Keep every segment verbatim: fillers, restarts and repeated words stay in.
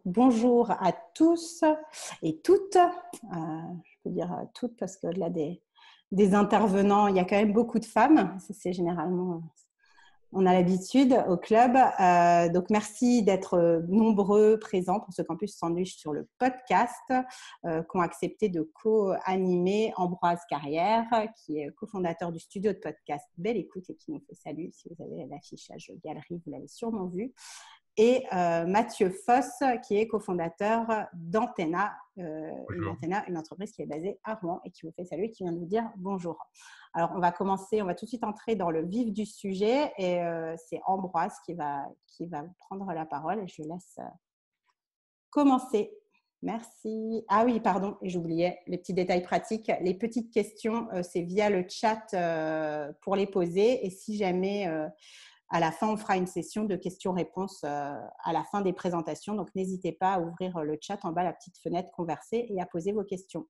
Bonjour à tous et toutes. Euh, je peux dire toutes parce que là, des, des intervenants, il y a quand même beaucoup de femmes. Ça, c'est généralement, on a l'habitude au club. Euh, donc, merci d'être nombreux présents pour ce campus sandwich sur le podcast euh, qu'ont accepté de co-animer Ambroise Carrière, qui est cofondateur du studio de podcast Belle Écoute et qui nous fait salut. Si vous avez l'affichage galerie, vous l'avez sûrement vu. Et euh, Mathieu Foss, qui est cofondateur d'Antenna, euh, une, Antenna, une entreprise qui est basée à Rouen et qui vous fait saluer et qui vient de vous dire bonjour. Alors, on va commencer, on va tout de suite entrer dans le vif du sujet et euh, c'est Ambroise qui va, qui va prendre la parole et je laisse euh, commencer. Merci. Ah oui, pardon, et j'oubliais les petits détails pratiques. Les petites questions, euh, c'est via le chat euh, pour les poser et si jamais… Euh, À la fin, on fera une session de questions-réponses à la fin des présentations. Donc, n'hésitez pas à ouvrir le chat en bas, la petite fenêtre conversée et à poser vos questions.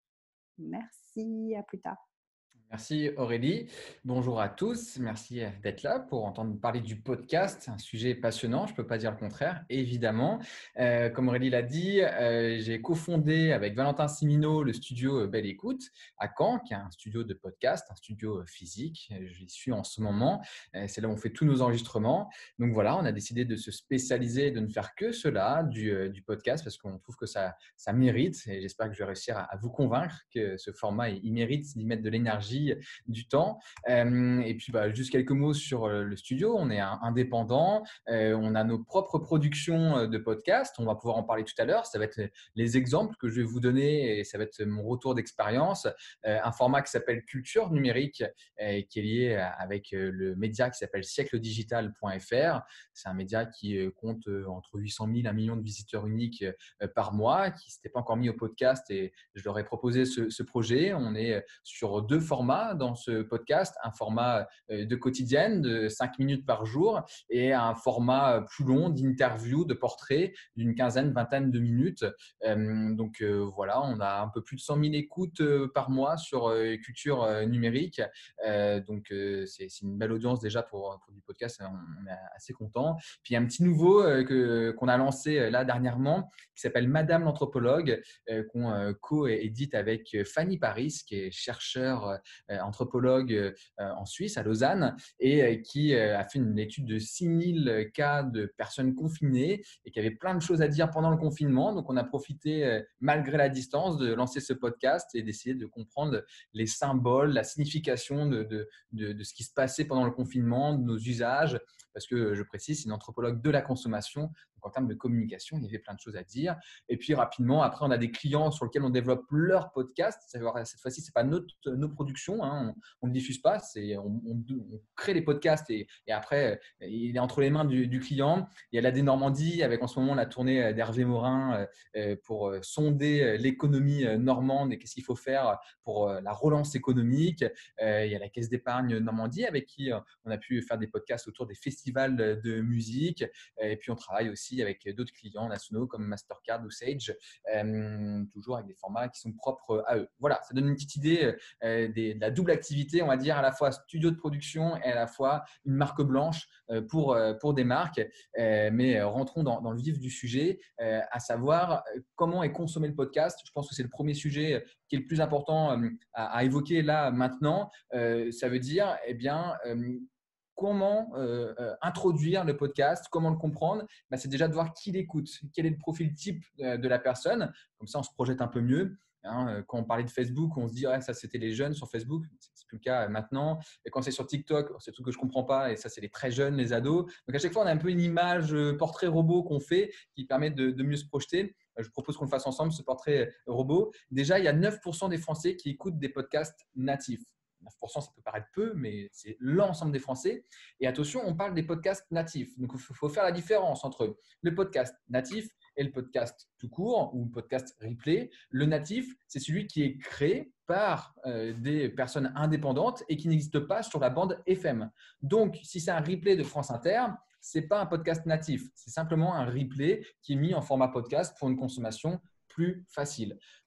Merci, à plus tard. Merci Aurélie. Bonjour à tous. Merci d'être là pour entendre parler du podcast, un sujet passionnant, je ne peux pas dire le contraire, évidemment. Euh, comme Aurélie l'a dit, euh, j'ai cofondé avec Valentin Simino le studio Belle Écoute à Caen, qui est un studio de podcast, un studio physique. J'y suis en ce moment. Euh, c'est là où on fait tous nos enregistrements. Donc voilà, on a décidé de se spécialiser et de ne faire que cela, du, euh, du podcast, parce qu'on trouve que ça, ça mérite. Et j'espère que je vais réussir à, à vous convaincre que ce format, il mérite d'y mettre de l'énergie, du temps. Euh, et puis, bah, juste quelques mots sur le studio. On est un, indépendant. Euh, on a nos propres productions de podcasts. On va pouvoir en parler tout à l'heure. Ça va être les exemples que je vais vous donner et ça va être mon retour d'expérience. Euh, un format qui s'appelle Culture numérique euh, qui est lié avec le média qui s'appelle siècle digital point f r. C'est un média qui compte entre huit cent mille et un million de visiteurs uniques par mois, qui ne s'était pas encore mis au podcast et je leur ai proposé ce, ce projet. On est sur deux formats dans ce podcast, un format de quotidienne de cinq minutes par jour et un format plus long d'interview, de portrait d'une quinzaine, vingtaine de minutes. Euh, donc euh, voilà, on a un peu plus de cent mille écoutes euh, par mois sur euh, culture euh, numérique. Euh, donc euh, c'est, c'est une belle audience déjà pour, pour du podcast, on, on est assez content. Puis il y a un petit nouveau euh, que, qu'on a lancé euh, là dernièrement qui s'appelle Madame l'anthropologue, euh, qu'on euh, co-édite avec Fanny Paris, qui est chercheur anthropologue en Suisse, à Lausanne, et qui a fait une étude de six mille cas de personnes confinées et qui avait plein de choses à dire pendant le confinement. Donc, on a profité, malgré la distance, de lancer ce podcast et d'essayer de comprendre les symboles, la signification de, de, de, de ce qui se passait pendant le confinement, de nos usages, parce que, je précise, c'est une anthropologue de la consommation. Donc, en termes de communication, il y avait plein de choses à dire. Et puis, rapidement, après, on a des clients sur lesquels on développe leur podcast. Cette fois-ci, ce n'est pas notre, nos productions, hein. on ne le diffuse pas. C'est, on, on, on crée les podcasts et, et après, il est entre les mains du, du client. Il y a la D Normandie avec en ce moment la tournée d'Hervé Morin euh, pour sonder l'économie normande et qu'est-ce qu'il faut faire pour la relance économique. Euh, il y a la Caisse d'épargne Normandie avec qui on a pu faire des podcasts autour des festivals de musique. Et puis, on travaille aussi avec d'autres clients nationaux comme Mastercard ou Sage, euh, toujours avec des formats qui sont propres à eux. Voilà, ça donne une petite idée euh, des, de la double activité, on va dire, à la fois studio de production et à la fois une marque blanche euh, pour, euh, pour des marques. Euh, mais euh, rentrons dans, dans le vif du sujet, euh, à savoir euh, comment est consommé le podcast. Je pense que c'est le premier sujet qui est le plus important euh, à, à évoquer là maintenant. Euh, ça veut dire, eh bien, euh, comment euh, euh, introduire le podcast, comment le comprendre, ben, c'est déjà de voir qui l'écoute, quel est le profil type euh, de la personne. Comme ça, on se projette un peu mieux. Hein, quand on parlait de Facebook, on se dit ouais, ça c'était les jeunes sur Facebook, c'est plus le cas maintenant. Et quand c'est sur TikTok, c'est tout que je comprends pas et ça c'est les très jeunes, les ados. Donc à chaque fois on a un peu une image portrait robot qu'on fait qui permet de, de mieux se projeter. Je propose qu'on le fasse ensemble, ce portrait robot. Déjà, il y a neuf pour cent des Français qui écoutent des podcasts natifs. neuf pour cent, ça peut paraître peu, mais c'est l'ensemble des Français. Et attention, on parle des podcasts natifs. Donc, il faut faire la différence entre le podcast natif et le podcast tout court ou le podcast replay. Le natif, c'est celui qui est créé par euh, des personnes indépendantes et qui n'existe pas sur la bande F M. Donc, si c'est un replay de France Inter, ce n'est pas un podcast natif. C'est simplement un replay qui est mis en format podcast pour une consommation plus facile.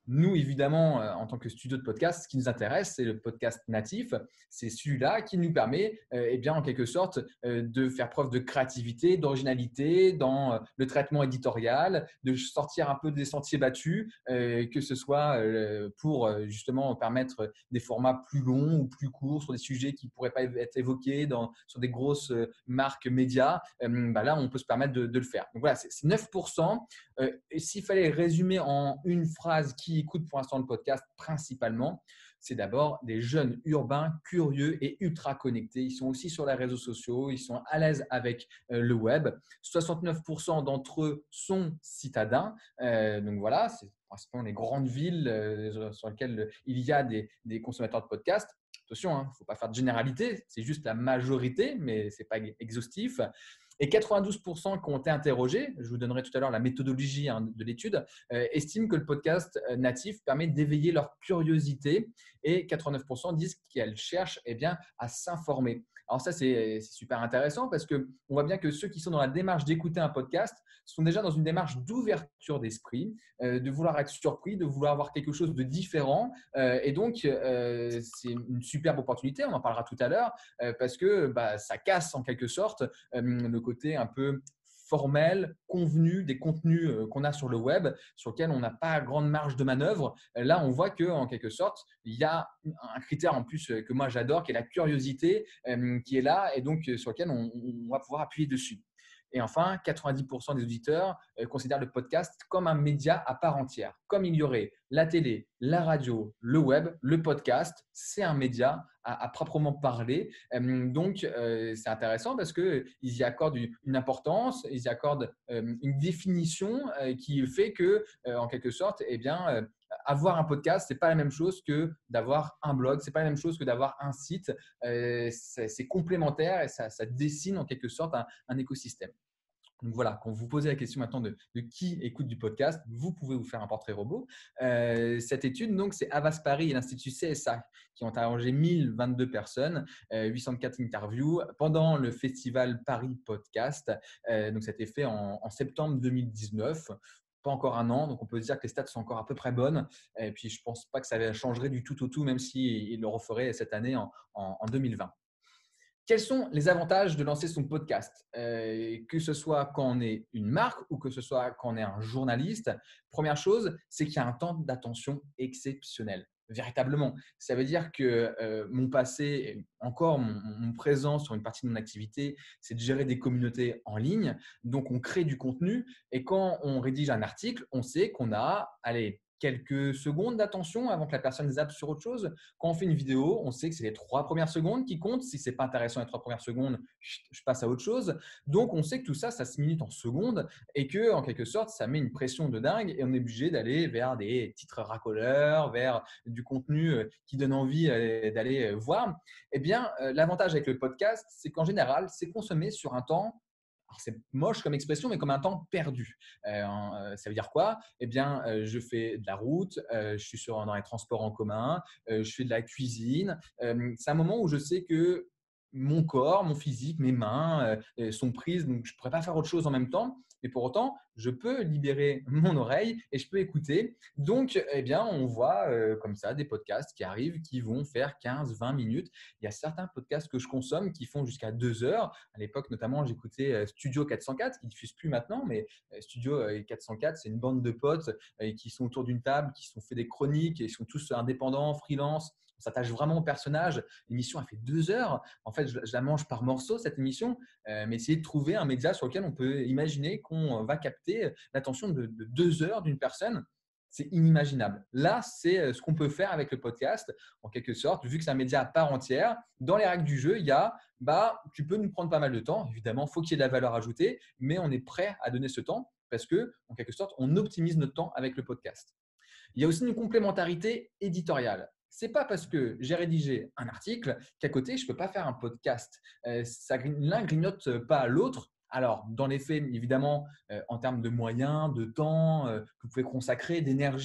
Nous, évidemment, euh, en tant que studio de podcast, ce qui nous intéresse, c'est le podcast natif. C'est celui-là qui nous permet, euh, eh bien, en quelque sorte, euh, de faire preuve de créativité, d'originalité dans euh, le traitement éditorial, de sortir un peu des sentiers battus, euh, que ce soit euh, pour euh, justement permettre des formats plus longs ou plus courts sur des sujets qui ne pourraient pas être évoqués dans, sur des grosses euh, marques médias. Euh, bah là, on peut se permettre de, de le faire. Donc voilà, c'est neuf pour cent. Euh, et s'il fallait résumer en une phrase qui écoute pour l'instant le podcast principalement, c'est d'abord des jeunes urbains curieux et ultra connectés. Ils sont aussi sur les réseaux sociaux, ils sont à l'aise avec euh, le web. soixante-neuf pour cent d'entre eux sont citadins. Euh, donc voilà, c'est principalement les grandes villes euh, sur lesquelles il y a des, des consommateurs de podcasts. Attention, il hein, ne faut pas faire de généralité, c'est juste la majorité, mais ce n'est pas exhaustif. Et quatre-vingt-douze pour cent qui ont été interrogés, je vous donnerai tout à l'heure la méthodologie hein, de l'étude, euh, estiment que le podcast natif permet d'éveiller leur curiosité et quatre-vingt-neuf pour cent disent qu'elles cherchent eh bien, à s'informer. Alors ça, c'est super intéressant parce qu'on voit bien que ceux qui sont dans la démarche d'écouter un podcast sont déjà dans une démarche d'ouverture d'esprit, euh, de vouloir être surpris, de vouloir avoir quelque chose de différent. Euh, et donc, euh, c'est une superbe opportunité, on en parlera tout à l'heure, euh, parce que bah, ça casse en quelque sorte euh, le côté un peu formel, convenu des contenus euh, qu'on a sur le web, sur lesquels on n'a pas grande marge de manœuvre. Euh, là, on voit qu'en quelque sorte, il y a un critère en plus euh, que moi j'adore, qui est la curiosité, euh, qui est là et donc euh, sur lequel on, on va pouvoir appuyer dessus. Et enfin, quatre-vingt-dix pour cent des auditeurs euh, considèrent le podcast comme un média à part entière. Comme il y aurait la télé, la radio, le web, le podcast, c'est un média à, à proprement parler. Euh, donc, euh, c'est intéressant parce qu'ils y accordent une, une importance, ils y accordent euh, une définition euh, qui fait que, euh, en quelque sorte, eh bien, euh, avoir un podcast, ce n'est pas la même chose que d'avoir un blog, ce n'est pas la même chose que d'avoir un site. Euh, c'est complémentaire et ça, ça dessine en quelque sorte un, un écosystème. Donc voilà, quand vous posez la question maintenant de, de qui écoute du podcast, vous pouvez vous faire un portrait robot. Euh, cette étude, donc, c'est Havas Paris et l'Institut C S A qui ont interrogé mille vingt-deux personnes, euh, huit cent quatre interviews pendant le festival Paris Podcast. Euh, donc, ça a été fait en, en septembre deux mille dix-neuf. Pas encore un an, donc on peut se dire que les stats sont encore à peu près bonnes. Et puis, je ne pense pas que ça changerait du tout au tout, même s'ils le referaient cette année en, en, en deux mille vingt. Quels sont les avantages de lancer son podcast, euh, que ce soit quand on est une marque ou que ce soit quand on est un journaliste? Première chose, c'est qu'il y a un temps d'attention exceptionnel. Véritablement. Ça veut dire que euh, mon passé, et encore mon, mon présent sur une partie de mon activité, c'est de gérer des communautés en ligne. Donc, on crée du contenu et quand on rédige un article, on sait qu'on a, allez, quelques secondes d'attention avant que la personne zappe sur autre chose. Quand on fait une vidéo, on sait que c'est les trois premières secondes qui comptent. Si ce n'est pas intéressant les trois premières secondes, je passe à autre chose. Donc, on sait que tout ça, ça se minute en secondes et que, en quelque sorte, ça met une pression de dingue et on est obligé d'aller vers des titres racoleurs, vers du contenu qui donne envie d'aller voir. Eh bien, l'avantage avec le podcast, c'est qu'en général, c'est consommé sur un temps. C'est moche comme expression, mais comme un temps perdu. Euh, ça veut dire quoi? Eh bien, euh, je fais de la route, euh, je suis sur, dans les transports en commun, euh, je fais de la cuisine. Euh, c'est un moment où je sais que mon corps, mon physique, mes mains euh, sont prises, donc je ne pourrais pas faire autre chose en même temps. Mais pour autant, je peux libérer mon oreille et je peux écouter. Donc, eh bien, on voit euh, comme ça des podcasts qui arrivent, qui vont faire quinze vingt minutes. Il y a certains podcasts que je consomme qui font jusqu'à deux heures. À l'époque, notamment, j'écoutais euh, Studio quatre cent quatre, qui ne diffuse plus maintenant, mais euh, Studio euh, quatre cent quatre, c'est une bande de potes euh, qui sont autour d'une table, qui sont fait des chroniques, et ils sont tous indépendants, freelance. On s'attache vraiment au personnage. L'émission a fait deux heures. En fait, je, je la mange par morceaux, cette émission, euh, mais essayer de trouver un média sur lequel on peut imaginer qu'on va capter l'attention de, de deux heures d'une personne. C'est inimaginable. Là, c'est ce qu'on peut faire avec le podcast, en quelque sorte, vu que c'est un média à part entière. Dans les règles du jeu, il y a, bah, tu peux nous prendre pas mal de temps. Évidemment, il faut qu'il y ait de la valeur ajoutée, mais on est prêt à donner ce temps parce que, en quelque sorte, on optimise notre temps avec le podcast. Il y a aussi une complémentarité éditoriale. Ce n'est pas parce que j'ai rédigé un article qu'à côté, je ne peux pas faire un podcast. Euh, l'un ne grignote pas à l'autre. Alors, dans les faits, évidemment, euh, en termes de moyens, de temps euh, que vous pouvez consacrer, d'énergie,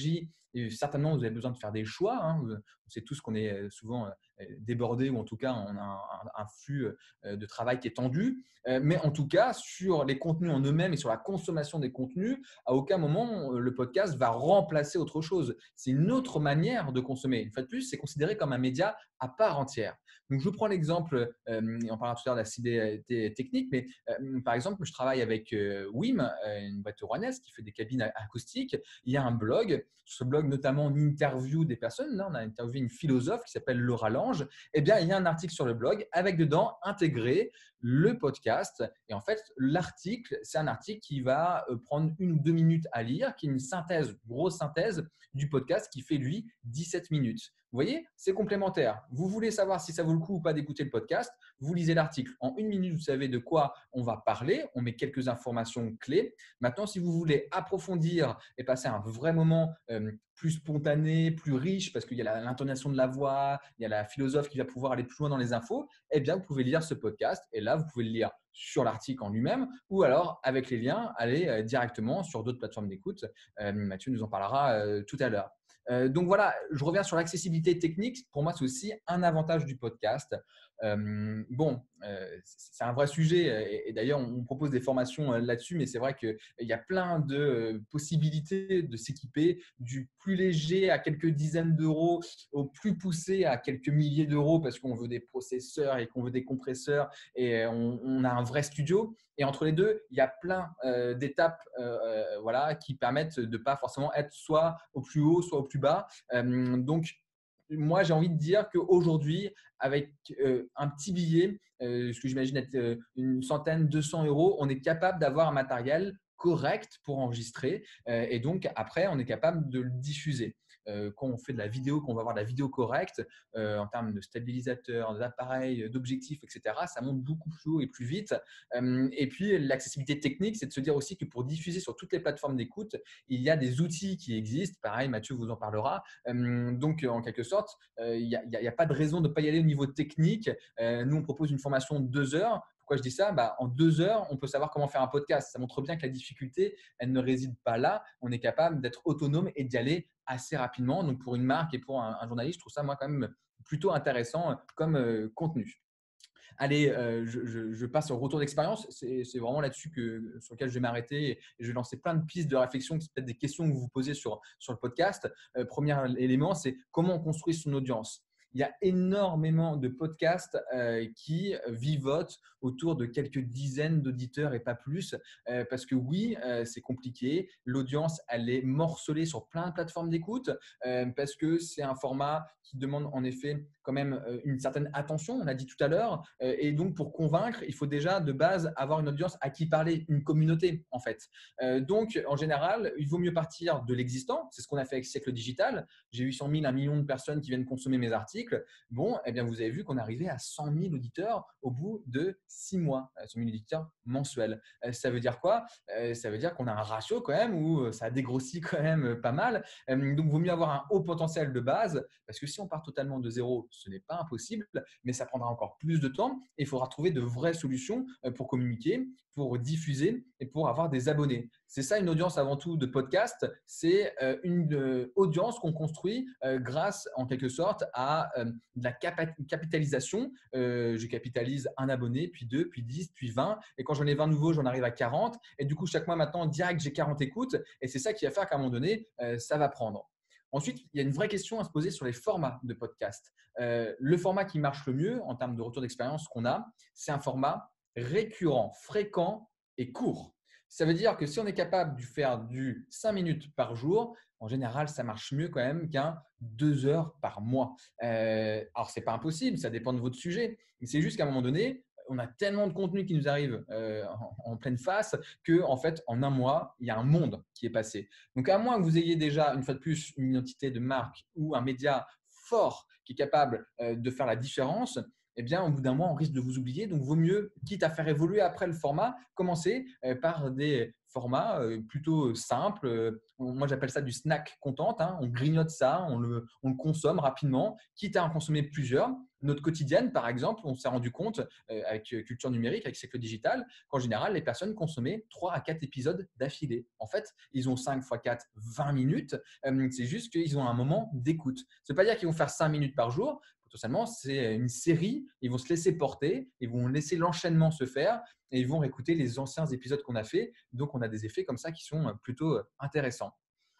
Et certainement, vous avez besoin de faire des choix. Hein. On sait tous qu'on est souvent débordé ou en tout cas, on a un, un flux de travail qui est tendu. Mais en tout cas, sur les contenus en eux-mêmes et sur la consommation des contenus, à aucun moment, le podcast va remplacer autre chose. C'est une autre manière de consommer. Une fois de plus, c'est considéré comme un média à part entière. Donc, je vous prends l'exemple, euh, et on parlera tout à l'heure de la ciblée technique, mais euh, par exemple, je travaille avec euh, Wim, euh, une boîte rouennaise qui fait des cabines acoustiques. Il y a un blog. Sur ce blog, notamment, on interview des personnes. Là, on a interviewé une philosophe qui s'appelle Laura Lange. Eh bien, il y a un article sur le blog avec dedans intégré le podcast. Et en fait, l'article, c'est un article qui va prendre une ou deux minutes à lire, qui est une synthèse, grosse synthèse du podcast qui fait, lui, dix-sept minutes. Vous voyez, c'est complémentaire. Vous voulez savoir si ça vaut le coup ou pas d'écouter le podcast, vous lisez l'article. En une minute, vous savez de quoi on va parler. On met quelques informations clés. Maintenant, si vous voulez approfondir et passer un vrai moment euh, plus spontané, plus riche, parce qu'il y a l'intonation de la voix, il y a la philosophe qui va pouvoir aller plus loin dans les infos, eh bien, vous pouvez lire ce podcast. Et là, vous pouvez le lire sur l'article en lui-même ou alors avec les liens, aller euh, directement sur d'autres plateformes d'écoute. Euh, Mathieu nous en parlera euh, tout à l'heure. Euh, donc voilà, je reviens sur l'accessibilité technique. Pour moi, c'est aussi un avantage du podcast. Euh, bon, euh, c'est un vrai sujet et, et d'ailleurs, on propose des formations là-dessus, mais c'est vrai qu'il y a plein de possibilités de s'équiper, du plus léger à quelques dizaines d'euros au plus poussé à quelques milliers d'euros parce qu'on veut des processeurs et qu'on veut des compresseurs et on, on a un vrai studio. Et entre les deux, il y a plein euh, d'étapes euh, voilà, qui permettent de ne pas forcément être soit au plus haut, soit au plus bas. Euh, donc, moi, j'ai envie de dire qu'aujourd'hui, avec euh, un petit billet, euh, ce que j'imagine être euh, une centaine, deux cents euros, on est capable d'avoir un matériel correct pour enregistrer. Euh, et donc, après, on est capable de le diffuser. Euh, quand on fait de la vidéo, qu'on va avoir de la vidéo correcte euh, en termes de stabilisateur, d'appareil, d'objectifs, et cetera, ça monte beaucoup plus haut et plus vite. Euh, et puis, l'accessibilité technique, c'est de se dire aussi que pour diffuser sur toutes les plateformes d'écoute, il y a des outils qui existent. Pareil, Mathieu vous en parlera. Euh, donc, en quelque sorte, euh, il n'y a, a, a pas de raison de ne pas y aller au niveau technique. Euh, nous, on propose une formation de deux heures. Pourquoi je dis ça? Bah, en deux heures, on peut savoir comment faire un podcast. Ça montre bien que la difficulté, elle ne réside pas là. On est capable d'être autonome et d'y aller assez rapidement. Donc, pour une marque et pour un, un journaliste, je trouve ça, moi, quand même plutôt intéressant comme euh, contenu. Allez, euh, je, je, je passe au retour d'expérience. C'est, c'est vraiment là-dessus que, sur lequel je vais m'arrêter et je vais lancer plein de pistes de réflexion, qui sont peut-être des questions que vous vous posez sur, sur le podcast. Euh, premier élément, c'est comment on construit son audience. Il y a énormément de podcasts euh, qui vivotent autour de quelques dizaines d'auditeurs et pas plus. Euh, parce que oui, euh, c'est compliqué. L'audience, elle est morcelée sur plein de plateformes d'écoute euh, parce que c'est un format qui demande en effet quand même euh, une certaine attention, on l'a dit tout à l'heure. Euh, et donc, pour convaincre, il faut déjà de base avoir une audience à qui parler, une communauté en fait. Euh, donc, en général, il vaut mieux partir de l'existant. C'est ce qu'on a fait avec Siècle Digital. J'ai eu cent mille, un million de personnes qui viennent consommer mes articles. Bon, eh bien, vous avez vu qu'on est arrivé à cent mille auditeurs au bout de six mois, cent mille auditeurs mensuels. Euh, ça veut dire quoi? euh, Ça veut dire qu'on a un ratio quand même où ça a dégrossi quand même pas mal. Euh, donc, il vaut mieux avoir un haut potentiel de base parce que si on part totalement de zéro, ce n'est pas impossible, mais ça prendra encore plus de temps et il faudra trouver de vraies solutions pour communiquer, pour diffuser et pour avoir des abonnés. C'est ça une audience avant tout de podcast, c'est une audience qu'on construit grâce en quelque sorte à de la capitalisation. Je capitalise un abonné, puis deux, puis dix, puis vingt et quand j'en ai vingt nouveaux, j'en arrive à quarante et du coup chaque mois maintenant, direct, j'ai quarante écoutes et c'est ça qui va faire qu'à un moment donné, ça va prendre. Ensuite, il y a une vraie question à se poser sur les formats de podcast. Euh, le format qui marche le mieux en termes de retour d'expérience qu'on a, c'est un format récurrent, fréquent et court. Ça veut dire que si on est capable de faire du cinq minutes par jour, en général, ça marche mieux quand même qu'un deux heures par mois. Euh, alors, ce n'est pas impossible, ça dépend de votre sujet, mais c'est juste qu'à un moment donné, on a tellement de contenu qui nous arrive euh, en, en pleine face que, en fait, en un mois, il y a un monde qui est passé. Donc, à moins que vous ayez déjà, une fois de plus, une identité de marque ou un média fort qui est capable euh, de faire la différence, eh bien, au bout d'un mois, on risque de vous oublier. Donc, vaut mieux, quitte à faire évoluer après le format, commencer euh, par des formats euh, plutôt simples, euh, on, moi j'appelle ça du snack content, hein. On grignote ça, on le, on le consomme rapidement, quitte à en consommer plusieurs. Notre quotidienne, par exemple, on s'est rendu compte euh, avec Culture Numérique, avec Siècle Digital, qu'en général, les personnes consommaient trois à quatre épisodes d'affilée. En fait, ils ont cinq fois quatre, vingt minutes. Euh, c'est juste qu'ils ont un moment d'écoute. Ça ne veut pas dire qu'ils vont faire cinq minutes par jour. Potentiellement, c'est une série. Ils vont se laisser porter, ils vont laisser l'enchaînement se faire et ils vont réécouter les anciens épisodes qu'on a fait. Donc, on a des effets comme ça qui sont plutôt intéressants.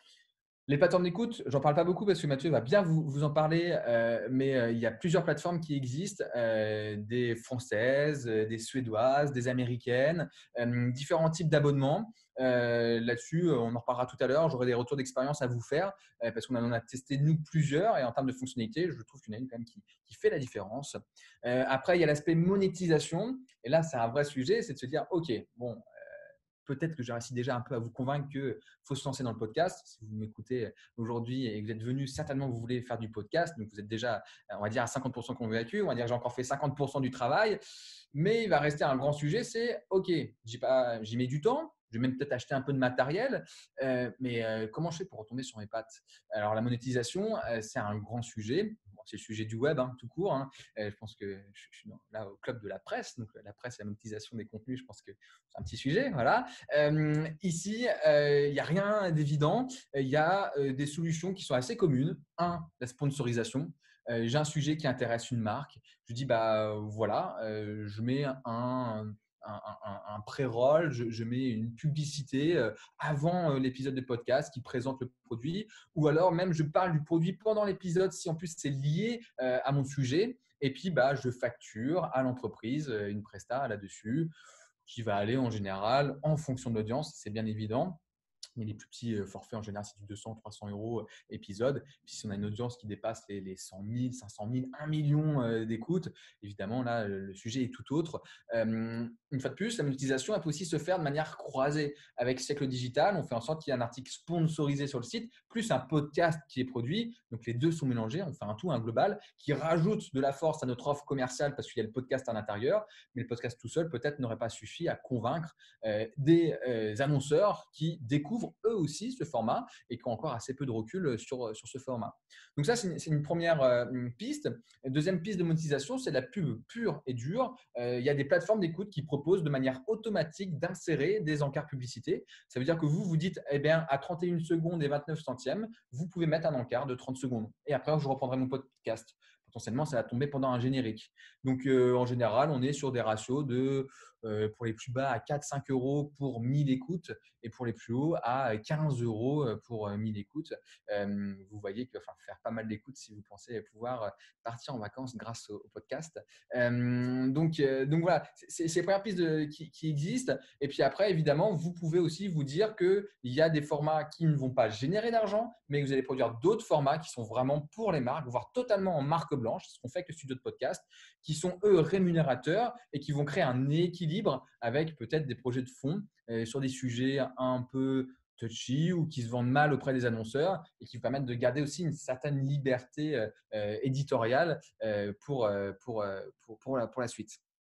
Les plateformes d'écoute, j'en parle pas beaucoup parce que Mathieu va bien vous, vous en parler, euh, mais euh, il y a plusieurs plateformes qui existent, euh, des françaises, euh, des suédoises, des américaines, euh, différents types d'abonnements. Euh, Là-dessus, on en reparlera tout à l'heure. J'aurai des retours d'expérience à vous faire euh, parce qu'on en a testé nous plusieurs et en termes de fonctionnalité, je trouve qu'il y en a une quand même qui, qui fait la différence. Euh, après, il y a l'aspect monétisation et là, c'est un vrai sujet, c'est de se dire, OK, bon, peut-être que j'ai réussi déjà un peu à vous convaincre qu'il faut se lancer dans le podcast. Si vous m'écoutez aujourd'hui et que vous êtes venu, certainement vous voulez faire du podcast. Donc, vous êtes déjà, on va dire, à cinquante pour cent convaincu. On va dire que j'ai encore fait cinquante pour cent du travail. Mais il va rester un grand sujet, c'est OK, j'y mets du temps. Je vais même peut-être acheter un peu de matériel. Euh, mais euh, comment je fais pour retomber sur mes pattes? Alors, la monétisation, euh, c'est un grand sujet. Bon, c'est le sujet du web, hein, tout court. Hein. Euh, je pense que je, je suis dans, là au club de la presse. Donc, la presse et la monétisation des contenus, je pense que c'est un petit sujet. Voilà. Euh, ici, euh, il n'y a rien d'évident. Il y a euh, des solutions qui sont assez communes. Un, la sponsorisation. Euh, j'ai un sujet qui intéresse une marque. Je dis, bah voilà, euh, je mets un, un, un, un pré-roll, je, je, mets une publicité euh, avant euh, l'épisode de podcast qui présente le produit. Ou alors même, je parle du produit pendant l'épisode si en plus c'est lié euh, à mon sujet. Et puis, bah, je facture à l'entreprise euh, une presta là-dessus qui va aller en général en fonction de l'audience, c'est bien évident. Mais les plus petits forfaits, en général, c'est du deux cents, trois cents euros épisode. Puis si on a une audience qui dépasse les, les cent mille, cinq cent mille, un million euh, d'écoutes, évidemment, là, le sujet est tout autre. Euh, une fois de plus, la monétisation, elle peut aussi se faire de manière croisée. Avec Siècle Digital, on fait en sorte qu'il y ait un article sponsorisé sur le site, plus un podcast qui est produit. Donc, les deux sont mélangés. On fait un tout, un global, qui rajoute de la force à notre offre commerciale parce qu'il y a le podcast à l'intérieur. Mais le podcast tout seul, peut-être, n'aurait pas suffi à convaincre euh, des euh, annonceurs qui découvrent eux aussi ce format et qui ont encore assez peu de recul sur, sur ce format. Donc ça, c'est une, une première euh, une piste. Deuxième piste de monétisation, c'est la pub pure et dure. Euh, il y a des plateformes d'écoute qui proposent de manière automatique d'insérer des encarts publicités. Ça veut dire que vous, vous dites, eh bien, à trente et une secondes et vingt-neuf centièmes, vous pouvez mettre un encart de trente secondes. Et après, je reprendrai mon podcast. Potentiellement, ça va tomber pendant un générique. Donc, euh, en général, on est sur des ratios de, euh, pour les plus bas, à quatre à cinq euros pour mille écoutes et pour les plus hauts, à quinze euros pour mille écoutes. Euh, vous voyez qu'il va falloir faire pas mal d'écoutes si vous pensez pouvoir partir en vacances grâce au, au podcast. Euh, donc, euh, donc, voilà, c'est les premières pistes de, qui, qui existent. Et puis après, évidemment, vous pouvez aussi vous dire qu'il y a des formats qui ne vont pas générer d'argent, mais que vous allez produire d'autres formats qui sont vraiment pour les marques, voire totalement en marque blanche, ce qu'on fait avec le studio de podcast, qui sont eux rémunérateurs et qui vont créer un équilibre avec peut-être des projets de fond euh, sur des sujets un peu touchy ou qui se vendent mal auprès des annonceurs et qui vous permettent de garder aussi une certaine liberté euh, éditoriale euh, pour, euh, pour, euh, pour, pour, la, pour la suite.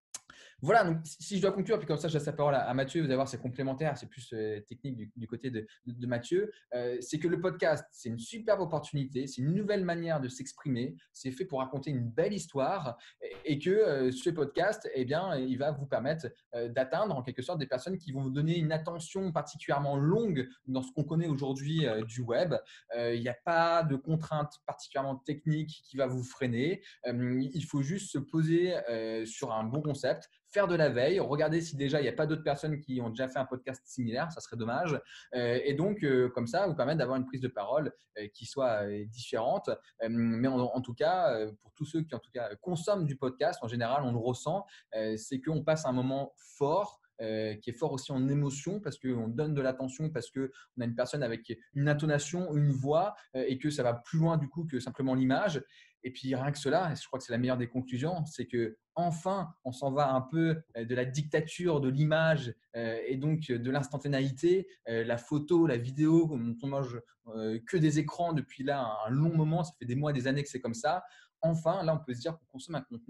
Voilà, donc si je dois conclure, puis comme ça je laisse la parole à, à Mathieu, vous allez voir, c'est complémentaire, c'est plus euh, technique du, du côté de, de, de Mathieu. Euh, c'est que le podcast, c'est une superbe opportunité, c'est une nouvelle manière de s'exprimer, c'est fait pour raconter une belle histoire et, et que euh, ce podcast, eh bien, il va vous permettre euh, d'atteindre en quelque sorte des personnes qui vont vous donner une attention particulièrement longue dans ce qu'on connaît aujourd'hui euh, du web. Euh, il n'y a pas de contraintes particulièrement techniques qui va vous freiner. Euh, il faut juste se poser euh, sur un bon concept, faire de la veille, regarder si déjà il n'y a pas d'autres personnes qui ont déjà fait un podcast similaire, ça serait dommage. Euh, et donc, euh, comme ça, vous permettre d'avoir une prise de parole euh, qui soit euh, différente. Euh, mais en, en tout cas, euh, pour tous ceux qui en tout cas consomment du podcast, en général, on le ressent, euh, c'est qu'on passe un moment fort. Euh, qui est fort aussi en émotion parce qu'on donne de l'attention, parce qu'on a une personne avec une intonation, une voix euh, et que ça va plus loin du coup que simplement l'image. Et puis rien que cela, je crois que c'est la meilleure des conclusions, c'est que enfin on s'en va un peu de la dictature de l'image euh, et donc de l'instantanéité, euh, la photo, la vidéo, on ne mange euh, que des écrans depuis là un long moment, ça fait des mois, des années que c'est comme ça. Enfin, là on peut se dire qu'on consomme un contenu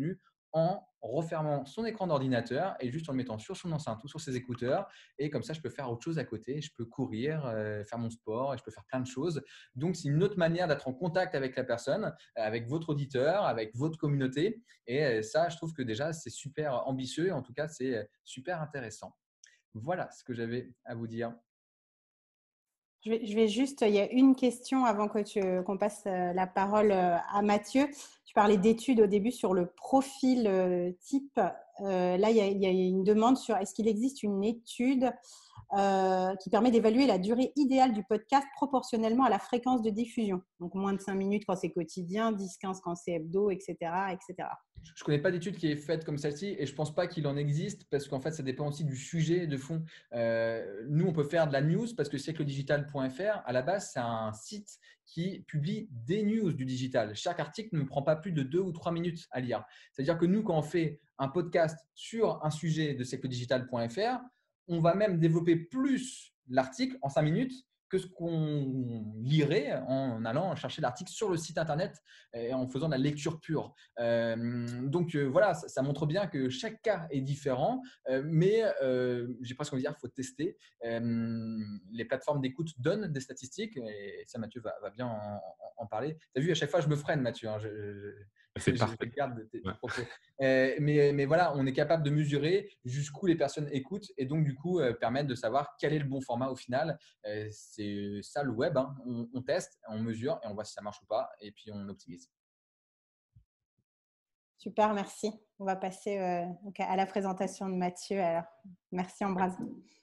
en refermant son écran d'ordinateur et juste en le mettant sur son enceinte ou sur ses écouteurs. Et comme ça, je peux faire autre chose à côté. Je peux courir, euh, faire mon sport et je peux faire plein de choses. Donc, c'est une autre manière d'être en contact avec la personne, euh, avec votre auditeur, avec votre communauté. Et euh, ça, je trouve que déjà, c'est super ambitieux. En tout cas, c'est euh, super intéressant. Voilà ce que j'avais à vous dire. Je vais, je vais juste, il y a une question avant que tu, qu'on passe euh, la parole euh, à Mathieu. Tu parlais d'études au début sur le profil euh, type. Euh, là, il y, a, il y a une demande sur est-ce qu'il existe une étude euh, qui permet d'évaluer la durée idéale du podcast proportionnellement à la fréquence de diffusion. Donc, moins de cinq minutes quand c'est quotidien, dix quinze quand c'est hebdo, et cetera, et cetera. Je ne connais pas d'étude qui est faite comme celle-ci et je ne pense pas qu'il en existe parce qu'en fait, ça dépend aussi du sujet de fond. Euh, nous, on peut faire de la news parce que siècle digital point f r, à la base, c'est un site qui publie des news du digital. Chaque article ne prend pas plus de deux ou trois minutes à lire. C'est-à-dire que nous, quand on fait un podcast sur un sujet de siècle digital point f r, on va même développer plus l'article en cinq minutes que ce qu'on lirait en allant chercher l'article sur le site internet et en faisant de la lecture pure. Euh, donc euh, voilà, ça, ça montre bien que chaque cas est différent, euh, mais euh, j'ai presque envie de dire qu'il faut tester. Euh, les plateformes d'écoute donnent des statistiques et ça, Mathieu va, va bien en, en, en parler. Tu as vu, à chaque fois, je me freine, Mathieu. Hein, je, je, C'est je, parfait. je garde tes, tes Ouais. propos. Euh, mais, mais voilà, on est capable de mesurer jusqu'où les personnes écoutent et donc du coup euh, permettre de savoir quel est le bon format au final. Euh, c'est ça le web, hein. on, on teste, on mesure et on voit si ça marche ou pas et puis on optimise. Super, merci. On va passer euh, donc à la présentation de Mathieu. Alors, merci Ambroise.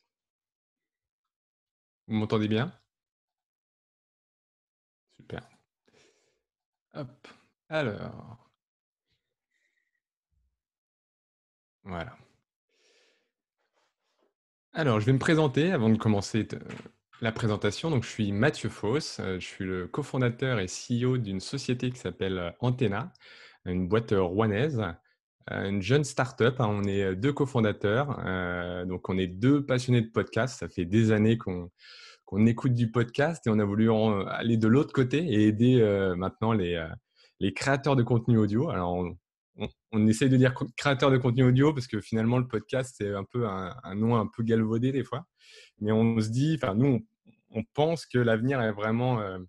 Vous m'entendez bien? Super. Hop. Alors. Voilà. Alors, je vais me présenter avant de commencer la présentation. Donc, je suis Mathieu Foss. Je suis le cofondateur et C E O d'une société qui s'appelle Antenna, une boîte rouennaise, une jeune start-up. On est deux cofondateurs. Donc, on est deux passionnés de podcast. Ça fait des années qu'on qu'on écoute du podcast et on a voulu en aller de l'autre côté et aider euh, maintenant les, euh, les créateurs de contenu audio. Alors, on, on, on essaye de dire créateur de contenu audio parce que finalement, le podcast, c'est un peu un, un nom un peu galvaudé des fois. Mais on se dit, enfin, nous, on, on pense que l'avenir est vraiment, euh,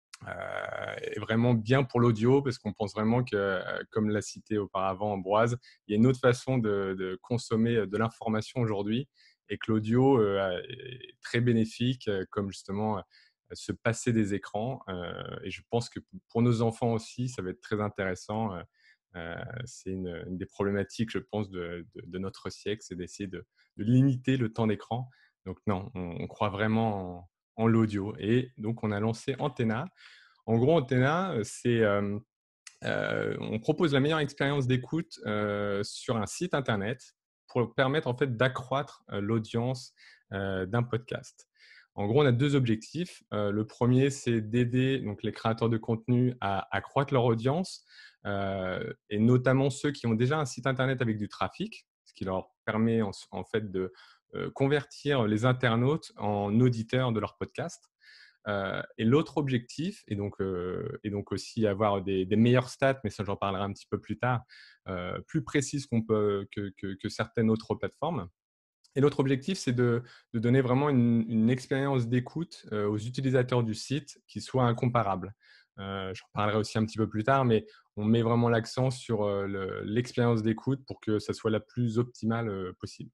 euh, est vraiment bien pour l'audio parce qu'on pense vraiment que, euh, comme l'a cité auparavant Ambroise, il y a une autre façon de, de consommer de l'information aujourd'hui et que l'audio euh, est très bénéfique, euh, comme justement euh, se passer des écrans. Euh, et je pense que pour nos enfants aussi, ça va être très intéressant. Euh, c'est une, une des problématiques, je pense, de, de, de notre siècle, c'est d'essayer de, de limiter le temps d'écran. Donc non, on, on croit vraiment en, en l'audio. Et donc, on a lancé Antenna. En gros, Antenna, c'est… Euh, euh, on propose la meilleure expérience d'écoute euh, sur un site internet pour permettre en fait d'accroître euh, l'audience euh, d'un podcast. En gros, on a deux objectifs. Euh, le premier, c'est d'aider donc les créateurs de contenu à accroître leur audience euh, et notamment ceux qui ont déjà un site internet avec du trafic, ce qui leur permet en, en fait de euh, convertir les internautes en auditeurs de leur podcast. Euh, et l'autre objectif, et donc, euh, et donc aussi avoir des, des meilleures stats, mais ça j'en parlerai un petit peu plus tard, euh, plus précises qu'on peut, que, que, que certaines autres plateformes. Et l'autre objectif, c'est de, de donner vraiment une, une expérience d'écoute euh, aux utilisateurs du site qui soit incomparable. Euh, j'en parlerai aussi un petit peu plus tard, mais on met vraiment l'accent sur euh, le, l'expérience d'écoute pour que ça soit la plus optimale euh, possible.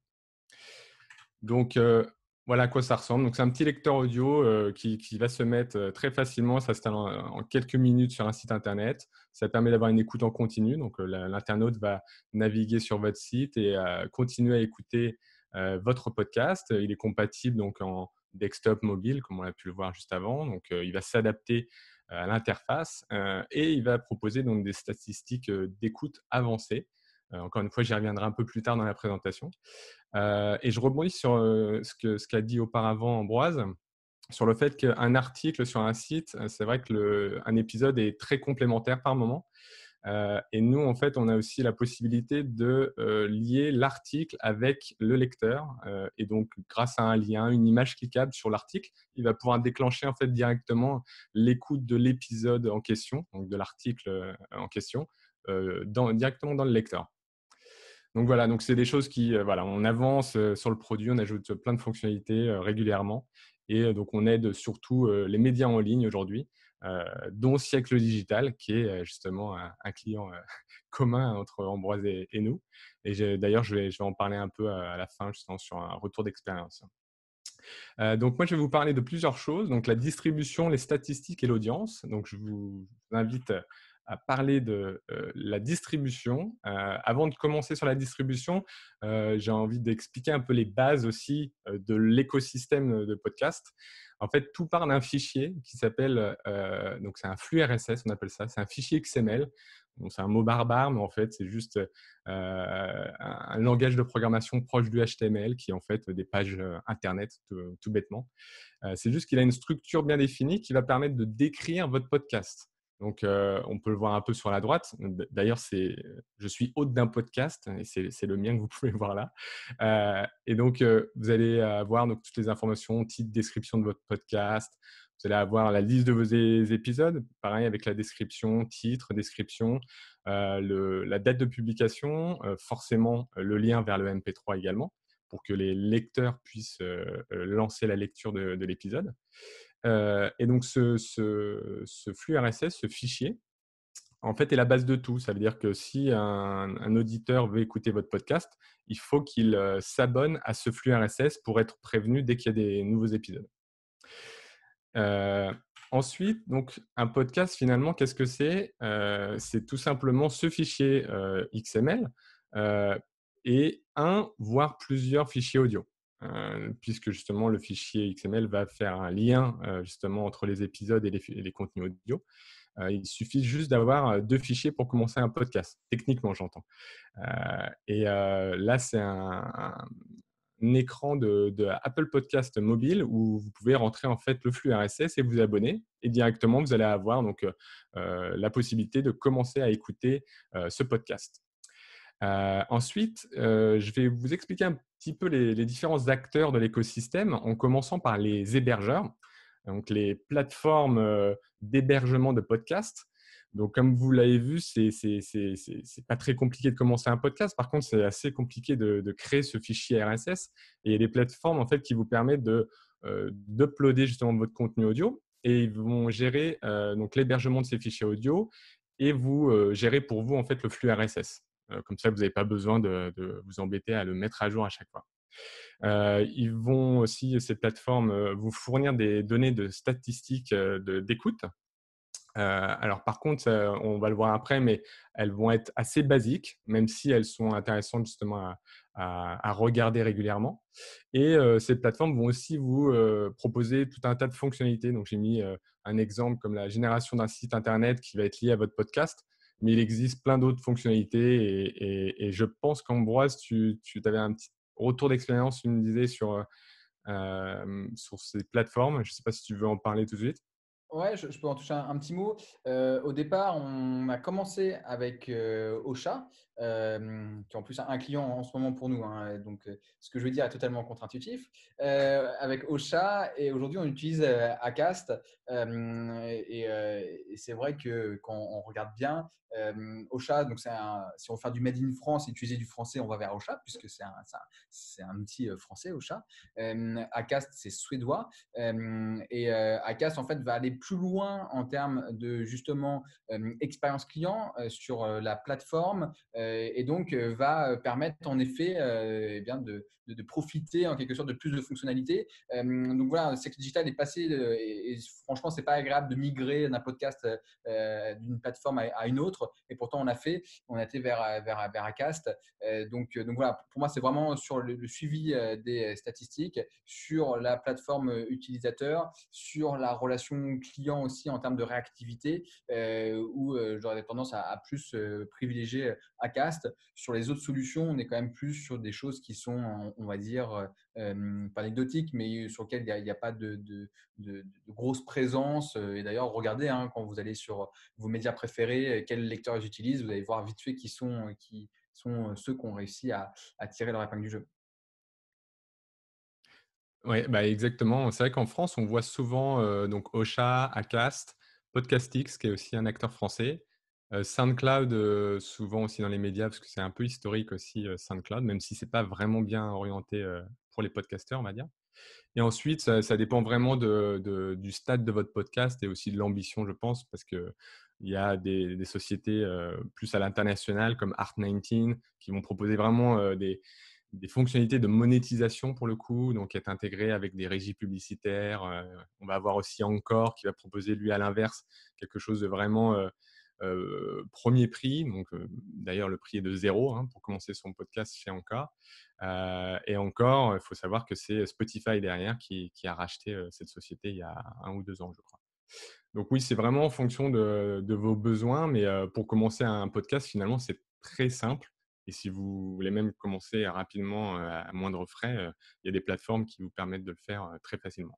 Donc, euh, voilà à quoi ça ressemble. Donc, c'est un petit lecteur audio euh, qui, qui va se mettre euh, très facilement, ça s'installe en, en quelques minutes sur un site internet. Ça permet d'avoir une écoute en continu. Donc, euh, l'internaute va naviguer sur votre site et euh, continuer à écouter euh, votre podcast. Il est compatible donc en desktop mobile, comme on a pu le voir juste avant. Donc, euh, il va s'adapter à l'interface euh, et il va proposer donc des statistiques euh, d'écoute avancées. Euh, encore une fois, j'y reviendrai un peu plus tard dans la présentation. Euh, et je rebondis sur euh, ce que, ce qu'a dit auparavant Ambroise, sur le fait qu'un article sur un site, c'est vrai que le, un épisode est très complémentaire par moment. Euh, et nous, en fait, on a aussi la possibilité de euh, lier l'article avec le lecteur. Euh, et donc, grâce à un lien, une image cliquable sur l'article, il va pouvoir déclencher en fait directement l'écoute de l'épisode en question, donc de l'article en question, euh, dans, directement dans le lecteur. Donc voilà, donc c'est des choses qui, euh, voilà, on avance euh, sur le produit, on ajoute plein de fonctionnalités euh, régulièrement. Et euh, donc, on aide surtout euh, les médias en ligne aujourd'hui, euh, dont Siècle Digital, qui est euh, justement un, un client euh, commun entre Ambroise et, et nous. Et j'ai- d'ailleurs, je vais, je vais en parler un peu à, à la fin, justement, sur un retour d'expérience. Euh, donc, moi, je vais vous parler de plusieurs choses. Donc, la distribution, les statistiques et l'audience. Donc, je vous invite à parler de euh, la distribution. Euh, avant de commencer sur la distribution, euh, j'ai envie d'expliquer un peu les bases aussi euh, de l'écosystème de podcast. En fait, tout part d'un fichier qui s'appelle, euh, donc c'est un flux R S S, on appelle ça, c'est un fichier X M L. Bon, c'est un mot barbare, mais en fait, c'est juste euh, un, un langage de programmation proche du H T M L qui est en fait des pages euh, Internet, tout, tout bêtement. Euh, c'est juste qu'il a une structure bien définie qui va permettre de décrire votre podcast. Donc, euh, on peut le voir un peu sur la droite. D'ailleurs, c'est, je suis hôte d'un podcast et c'est, c'est le mien que vous pouvez voir là. Euh, et donc, euh, vous allez avoir donc, toutes les informations, titre, description de votre podcast. Vous allez avoir la liste de vos é- épisodes, pareil avec la description, titre, description, euh, le, la date de publication, euh, forcément euh, le lien vers le M P trois également, pour que les lecteurs puissent euh, euh, lancer la lecture de, de l'épisode. Euh, et donc, ce, ce, ce flux R S S, ce fichier, en fait, est la base de tout. Ça veut dire que si un, un auditeur veut écouter votre podcast, il faut qu'il euh, s'abonne à ce flux R S S pour être prévenu dès qu'il y a des nouveaux épisodes. Euh, ensuite, donc, un podcast, finalement, qu'est-ce que c'est euh, C'est tout simplement ce fichier euh, X M L euh, et un, voire plusieurs fichiers audio. Euh, puisque justement, le fichier X M L va faire un lien euh, justement entre les épisodes et les, et les contenus audio. Euh, il suffit juste d'avoir deux fichiers pour commencer un podcast, techniquement, j'entends. Euh, et euh, là, c'est un, un, un écran de, de Apple Podcast mobile où vous pouvez rentrer en fait le flux R S S et vous abonner. Et directement, vous allez avoir donc, euh, la possibilité de commencer à écouter euh, ce podcast. Euh, ensuite, euh, je vais vous expliquer un petit peu les, les différents acteurs de l'écosystème en commençant par les hébergeurs, donc les plateformes euh, d'hébergement de podcasts. Donc, comme vous l'avez vu, c'est c'est c'est c'est c'est pas très compliqué de commencer un podcast. Par contre, c'est assez compliqué de, de créer ce fichier R S S. Et il y a des plateformes en fait qui vous permettent de euh, d'uploader justement votre contenu audio et ils vont gérer euh, donc l'hébergement de ces fichiers audio et vous euh, gérez pour vous en fait le flux R S S. Euh, comme ça, vous n'avez pas besoin de, de vous embêter à le mettre à jour à chaque fois. Euh, ils vont aussi, ces plateformes, euh, vous fournir des données de statistiques euh, de, d'écoute. Euh, alors par contre, euh, on va le voir après, mais elles vont être assez basiques, même si elles sont intéressantes justement à, à, à regarder régulièrement. Et euh, ces plateformes vont aussi vous euh, proposer tout un tas de fonctionnalités. Donc j'ai mis euh, un exemple comme la génération d'un site internet qui va être lié à votre podcast, mais il existe plein d'autres fonctionnalités. Et, et, et je pense qu'Ambroise, tu, tu avais un petit retour d'expérience, tu me disais, sur, euh, sur ces plateformes. Je ne sais pas si tu veux en parler tout de suite. Ouais, je, je peux en toucher un, un petit mot. Euh, au départ, on a commencé avec euh, Ocha, euh, qui est en plus un, un client en ce moment pour nous. Hein. Donc, euh, ce que je veux dire est totalement contre-intuitif. Euh, avec Ocha, et aujourd'hui, on utilise euh, Acast. Euh, et, euh, et c'est vrai que quand on regarde bien, euh, Ocha, donc c'est un, si on veut faire du Made in France et utiliser du français, on va vers Ocha, puisque c'est un, c'est un, c'est un outil français, Ocha. Euh, Acast, c'est suédois. Euh, et euh, Acast, en fait, va aller plus loin en termes de justement euh, expérience client euh, sur euh, la plateforme euh, et donc euh, va permettre en effet euh, eh bien de, de, de, profiter en quelque sorte de plus de fonctionnalités. Euh, donc voilà, Siècle Digital est passé euh, et, et franchement, c'est pas agréable de migrer d'un podcast euh, d'une plateforme à, à, une autre et pourtant on a fait, on a été vers, vers, vers Acast. Euh, donc, donc voilà, pour moi, c'est vraiment sur le, le suivi euh, des statistiques, sur la plateforme utilisateur, sur la relation client aussi en termes de réactivité, euh, où euh, j'aurais tendance à, à plus euh, privilégier Acast. Sur les autres solutions, on est quand même plus sur des choses qui sont, on va dire, euh, pas anecdotiques, mais sur lesquelles il n'y a, a pas de, de, de, de grosse présence. Et d'ailleurs, regardez, hein, quand vous allez sur vos médias préférés, quels lecteurs ils utilisent, vous allez voir vite fait qui sont, qui sont ceux qui ont réussi à, à tirer leur épingle du jeu. Oui, bah exactement. C'est vrai qu'en France, on voit souvent euh, donc Ocha, Acast, Podcastix, qui est aussi un acteur français, Euh, SoundCloud, euh, souvent aussi dans les médias, parce que c'est un peu historique aussi, euh, SoundCloud, même si c'est pas vraiment bien orienté euh, pour les podcasteurs, on va dire. Et ensuite, ça, ça dépend vraiment de, de- du stade de votre podcast et aussi de l'ambition, je pense, parce que il y a des, des sociétés euh, plus à l'international comme Art dix-neuf qui vont proposer vraiment euh, des, des fonctionnalités de monétisation pour le coup, donc être intégrées avec des régies publicitaires. Euh, on va avoir aussi Encore qui va proposer lui à l'inverse quelque chose de vraiment euh, euh, premier prix. Donc euh, d'ailleurs le prix est de zéro hein, pour commencer son podcast chez Encore. Euh, et encore, il faut savoir que c'est Spotify derrière qui, qui a racheté euh, cette société il y a un ou deux ans, je crois. Donc oui, c'est vraiment en fonction de, de vos besoins, mais euh, pour commencer un podcast, finalement, c'est très simple. Et si vous voulez même commencer rapidement euh, à moindre frais, euh, il y a des plateformes qui vous permettent de le faire euh, très facilement.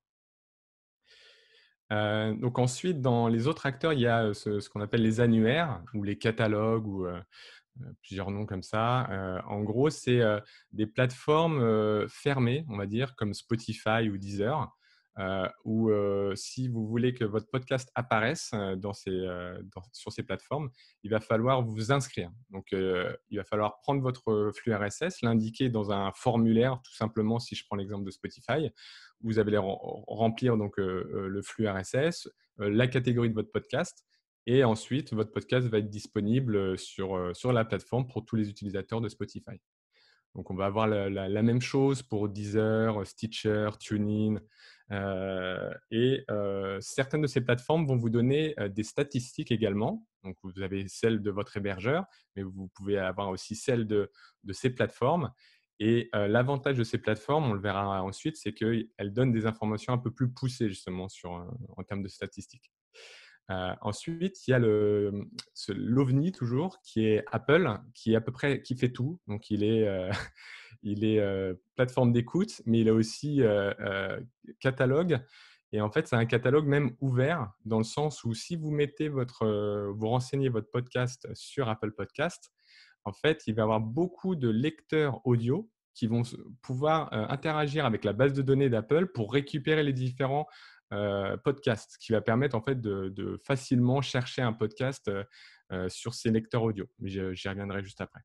Euh, donc ensuite, dans les autres acteurs, il y a ce, ce qu'on appelle les annuaires ou les catalogues ou euh, euh, plusieurs noms comme ça. Euh, en gros, c'est euh, des plateformes euh, fermées, on va dire, comme Spotify ou Deezer, euh, où euh, si vous voulez que votre podcast apparaisse euh, dans ces, euh, dans- sur ces plateformes, il va falloir vous inscrire. Donc, euh, il va falloir prendre votre flux R S S, l'indiquer dans un formulaire, tout simplement, si je prends l'exemple de Spotify. Vous allez rem- remplir donc, euh, euh, le flux R S S, euh, la catégorie de votre podcast, et ensuite, votre podcast va être disponible sur, euh, sur la plateforme pour tous les utilisateurs de Spotify. Donc, on va avoir la, la- la même chose pour Deezer, Stitcher, TuneIn. euh, et euh, certaines de ces plateformes vont vous donner euh, des statistiques également. Donc, vous avez celles de votre hébergeur, mais vous pouvez avoir aussi celles de, de ces plateformes. Et euh, l'avantage de ces plateformes, on le verra ensuite, c'est qu'elles donnent des informations un peu plus poussées justement sur, euh, en termes de statistiques. Euh, ensuite, il y a le, ce- l'OVNI toujours, qui est Apple, qui est à peu près qui fait tout. Donc, il est, euh, il est euh, plateforme d'écoute, mais il est aussi euh, euh, catalogue. Et en fait, c'est un catalogue même ouvert dans le sens où si vous mettez votre, euh, vous renseignez votre podcast sur Apple Podcast, en fait, il va y avoir beaucoup de lecteurs audio qui vont se- pouvoir euh, interagir avec la base de données d'Apple pour récupérer les différents euh, podcasts, ce qui va permettre en fait de, de facilement chercher un podcast euh, euh, sur ces lecteurs audio. Mais je- j'y reviendrai juste après.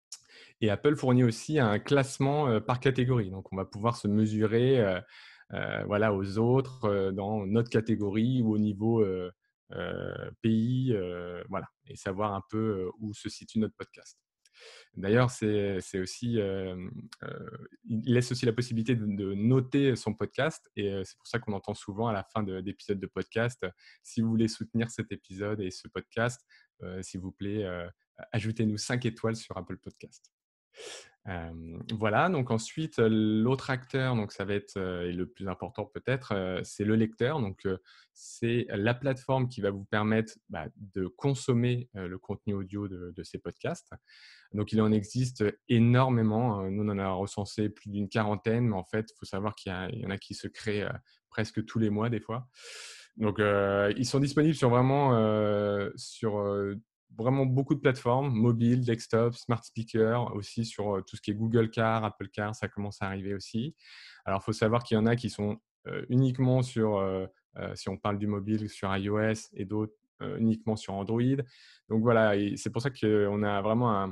Et Apple fournit aussi un classement euh, par catégorie. Donc, on va pouvoir se mesurer euh, euh, voilà, aux autres euh, dans notre catégorie ou au niveau euh, euh, pays, euh, voilà, et savoir un peu euh, où se situe notre podcast. D'ailleurs, c'est, c'est aussi, euh, euh, il laisse aussi la possibilité de, de noter son podcast et euh, c'est pour ça qu'on entend souvent à la fin de, d'épisodes de podcast, euh, si vous voulez soutenir cet épisode et ce podcast, euh, s'il vous plaît, euh, ajoutez-nous cinq étoiles sur Apple Podcast. Euh, voilà, donc ensuite, euh, l'autre acteur, donc ça va être euh, et le plus important peut-être, euh, c'est le lecteur. Donc, euh, c'est la plateforme qui va vous permettre bah, de consommer euh, le contenu audio de, de ces podcasts. Donc, il en existe énormément. Nous, on en a recensé plus d'une quarantaine, mais en fait, il faut savoir qu'il y, a, il y en a qui se créent euh, presque tous les mois, des fois. Donc, euh, ils sont disponibles sur vraiment, euh, sur, euh, vraiment beaucoup de plateformes, mobile, desktop, smart speaker, aussi sur euh, tout ce qui est Google Car, Apple Car, ça commence à arriver aussi. Alors, il faut savoir qu'il y en a qui sont euh, uniquement sur, euh, euh, si on parle du mobile, sur iOS et d'autres euh, uniquement sur Android. Donc, voilà, et c'est pour ça qu'on a vraiment un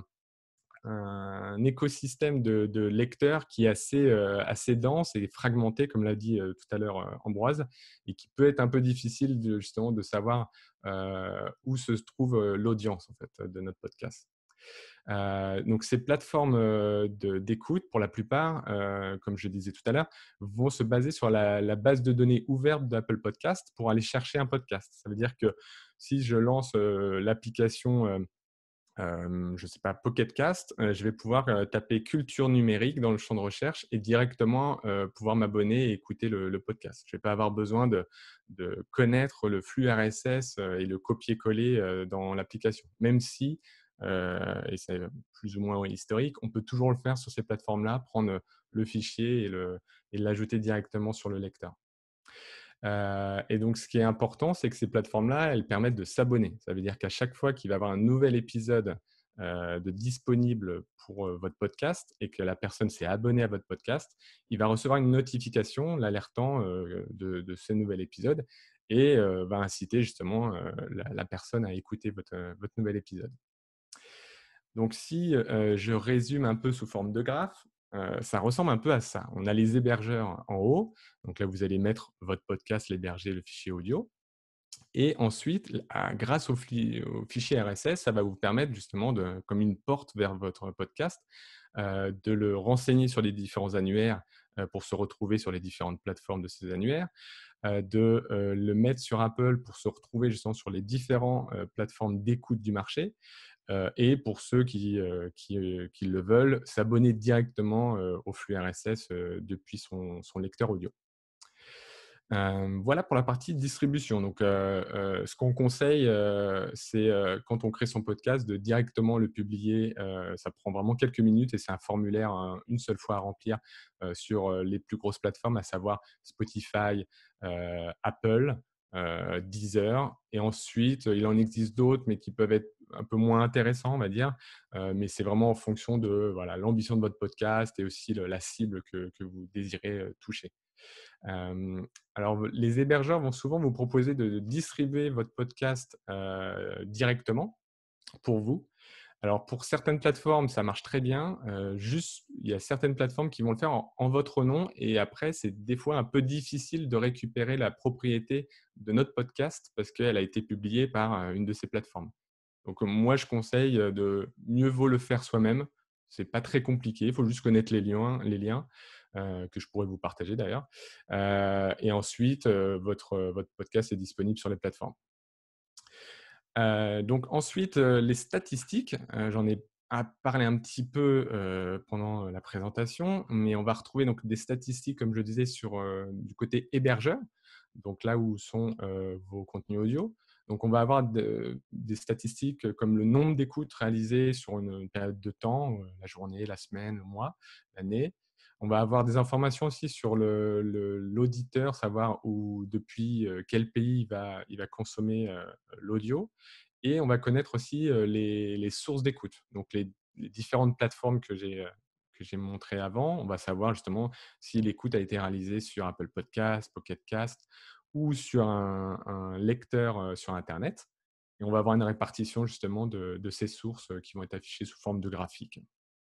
un écosystème de, de lecteurs qui est assez, euh, assez dense et fragmenté, comme l'a dit euh, tout à l'heure euh, Ambroise, et qui peut être un peu difficile de, justement de savoir euh, où se trouve euh, l'audience en fait, de notre podcast. Euh, donc, ces plateformes euh, de, d'écoute, pour la plupart, euh, comme je disais tout à l'heure, vont se baser sur la, la base de données ouverte d'Apple Podcast pour aller chercher un podcast. Ça veut dire que si je lance euh, l'application euh, euh, je ne sais pas, Pocket Cast, euh, je vais pouvoir euh, taper culture numérique dans le champ de recherche et directement euh, pouvoir m'abonner et écouter le, le podcast. Je ne vais pas avoir besoin de, de connaître le flux R S S euh, et le copier-coller euh, dans l'application. Même si, euh, et c'est plus ou moins historique, on peut toujours le faire sur ces plateformes-là, prendre le fichier et, le, et l'ajouter directement sur le lecteur. Euh, et donc, ce qui est important, c'est que ces plateformes-là, elles permettent de s'abonner. Ça veut dire qu'à chaque fois qu'il va y avoir un nouvel épisode euh, de disponible pour euh, votre podcast et que la personne s'est abonnée à votre podcast, il va recevoir une notification l'alertant euh, de, de ce nouvel épisode et euh, va inciter justement euh, la, la personne à écouter votre, euh, votre nouvel épisode. Donc, si euh, je résume un peu sous forme de graphe, euh, ça ressemble un peu à ça. On a les hébergeurs en haut. Donc là, vous allez mettre votre podcast, l'héberger, le fichier audio. Et ensuite, grâce au, fichier R S S, ça va vous permettre justement, de, comme une porte vers votre podcast, euh, de le renseigner sur les différents annuaires euh, pour se retrouver sur les différentes plateformes de ces annuaires, euh, de euh, le mettre sur Apple pour se retrouver justement sur les différentes euh, plateformes d'écoute du marché, euh, et pour ceux qui, euh, qui, euh, qui le veulent, s'abonner directement euh, au flux R S S euh, depuis son, son lecteur audio. Euh, voilà pour la partie distribution. Donc, euh, euh, ce qu'on conseille, euh, c'est euh, quand on crée son podcast, de directement le publier. Euh, ça prend vraiment quelques minutes et c'est un formulaire hein, une seule fois à remplir euh, sur euh, les plus grosses plateformes, à savoir Spotify, euh, Apple, euh, Deezer. Et ensuite, il en existe d'autres, mais qui peuvent être un peu moins intéressants, on va dire. Euh, mais c'est vraiment en fonction de voilà, l'ambition de votre podcast et aussi le, la cible que, que vous désirez euh, toucher. Euh, alors, les hébergeurs vont souvent vous proposer de distribuer votre podcast euh, directement pour vous. Alors, pour certaines plateformes, ça marche très bien. Euh, juste, il y a certaines plateformes qui vont le faire en, en votre nom et après, c'est des fois un peu difficile de récupérer la propriété de notre podcast parce qu'elle a été publiée par euh, une de ces plateformes. Donc, moi, je conseille de mieux vaut le faire soi-même. Ce n'est pas très compliqué. Il faut juste connaître les liens, les liens euh, que je pourrais vous partager d'ailleurs. Euh, et ensuite, euh, votre, votre podcast est disponible sur les plateformes. Euh, donc, ensuite, euh, les statistiques. Euh, j'en ai parlé un petit peu euh, pendant la présentation, mais on va retrouver donc, des statistiques, comme je le disais, sur, euh, du côté hébergeur, donc là où sont euh, vos contenus audio. Donc, on va avoir de, des statistiques comme le nombre d'écoutes réalisées sur une, une période de temps, euh, la journée, la semaine, le mois, l'année. On va avoir des informations aussi sur le, le, l'auditeur, savoir où, depuis euh, quel pays il va, il va consommer euh, l'audio. Et on va connaître aussi euh, les, les sources d'écoute. Donc, les, les différentes plateformes que j'ai euh, que j'ai montrées avant, on va savoir justement si l'écoute a été réalisée sur Apple Podcast, Pocket Cast ou sur un, un lecteur euh, sur Internet. Et on va avoir une répartition justement de, de ces sources euh, qui vont être affichées sous forme de graphique.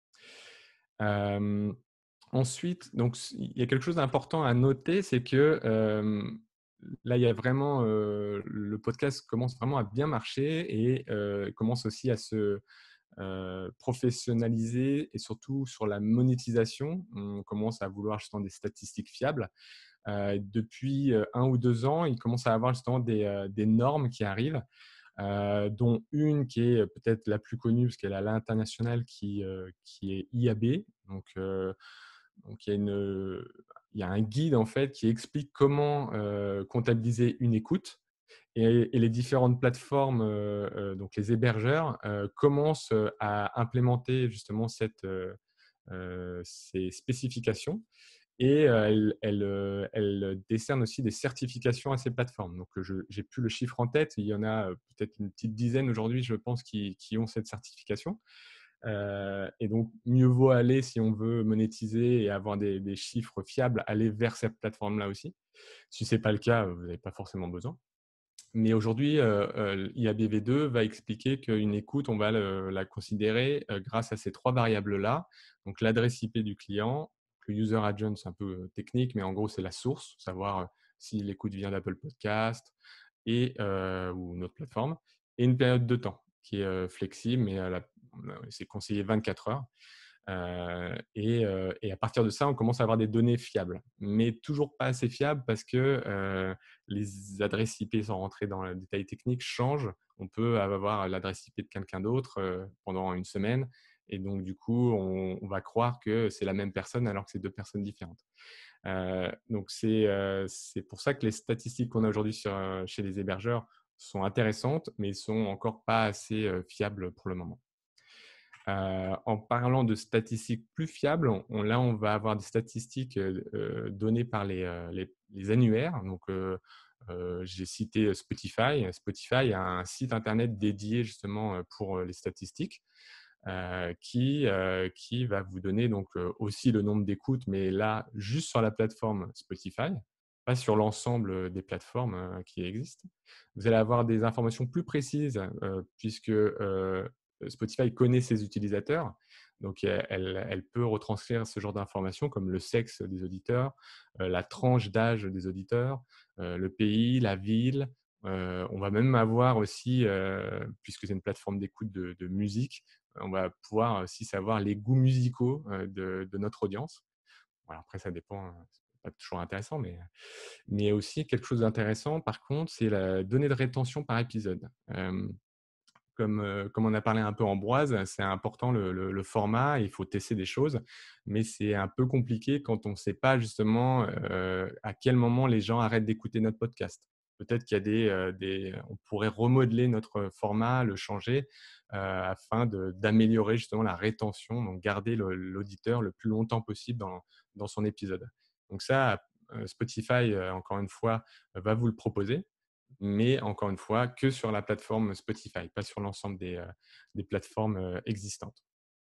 Euh, ensuite, donc, il y a quelque chose d'important à noter, c'est que euh, là, il y a vraiment euh, le podcast commence vraiment à bien marcher et euh, commence aussi à se euh, professionnaliser et surtout sur la monétisation. On commence à vouloir justement des statistiques fiables. Euh, depuis euh, un ou deux ans, il commence à avoir justement des, euh, des normes qui arrivent. Euh, dont une qui est peut-être la plus connue, parce qu'elle est à l'international, qui, euh, qui est I A B. Donc, euh, donc il, y a une, il y a un guide en fait qui explique comment euh, comptabiliser une écoute. Et, et les différentes plateformes, euh, euh, donc les hébergeurs, euh, commencent à implémenter justement cette, euh, euh, ces spécifications. Et euh, elle, elle, euh, elle décerne aussi des certifications à ces plateformes. Donc, je n'ai plus le chiffre en tête. Il y en a euh, peut-être une petite dizaine aujourd'hui, je pense, qui, qui ont cette certification. Euh, et donc, mieux vaut aller, si on veut monétiser et avoir des, des chiffres fiables, aller vers cette plateforme-là aussi. Si ce n'est pas le cas, vous n'avez pas forcément besoin. Mais aujourd'hui, euh, euh, I A B V deux va expliquer qu'une écoute, on va le, la considérer euh, grâce à ces trois variables-là. Donc, l'adresse I P du client, le user agent, c'est un peu technique, mais en gros, c'est la source, savoir euh, si l'écoute vient d'Apple Podcast et, euh, ou une autre plateforme, et une période de temps qui est euh, flexible, mais à la, c'est conseillé vingt-quatre heures. Euh, et, euh, et à partir de ça, on commence à avoir des données fiables, mais toujours pas assez fiables parce que euh, les adresses I P, sans rentrer dans le détail technique, changent. On peut avoir l'adresse I P de quelqu'un d'autre euh, pendant une semaine, et donc du coup, on, on va croire que c'est la même personne alors que c'est deux personnes différentes. Euh, donc c'est euh, c'est pour ça que les statistiques qu'on a aujourd'hui sur, euh, chez les hébergeurs sont intéressantes, mais sont encore pas assez euh, fiables pour le moment. Euh, en parlant de statistiques plus fiables, on, là, on va avoir des statistiques euh, données par les, euh, les, les annuaires. Donc, euh, euh, j'ai cité Spotify. Spotify a un site internet dédié justement pour les statistiques euh, qui, euh, qui va vous donner donc, euh, aussi le nombre d'écoutes, mais là, juste sur la plateforme Spotify. pas sur l'ensemble des plateformes euh, qui existent. Vous allez avoir des informations plus précises euh, puisque euh, Spotify connaît ses utilisateurs. Donc, elle, elle peut retranscrire ce genre d'informations comme le sexe des auditeurs, euh, la tranche d'âge des auditeurs, euh, le pays, la ville. Euh, on va même avoir aussi, euh, puisque c'est une plateforme d'écoute de, de musique, on va pouvoir aussi savoir les goûts musicaux euh, de, de notre audience. Voilà, après, ça dépend, c'est pas toujours intéressant, mais, mais aussi quelque chose d'intéressant, par contre, c'est la donnée de rétention par épisode. Euh, comme, euh, comme on a parlé un peu Ambroise, c'est important le, le, le format, il faut tester des choses, mais c'est un peu compliqué quand on ne sait pas justement euh, à quel moment les gens arrêtent d'écouter notre podcast. Peut-être qu'il y a des, euh, des, on pourrait remodeler notre format, le changer euh, afin de, d'améliorer justement la rétention, donc garder le, l'auditeur le plus longtemps possible dans, dans son épisode. Donc ça, euh, Spotify, euh, encore une fois, va vous le proposer, mais encore une fois, que sur la plateforme Spotify, pas sur l'ensemble des, euh, des plateformes euh, existantes.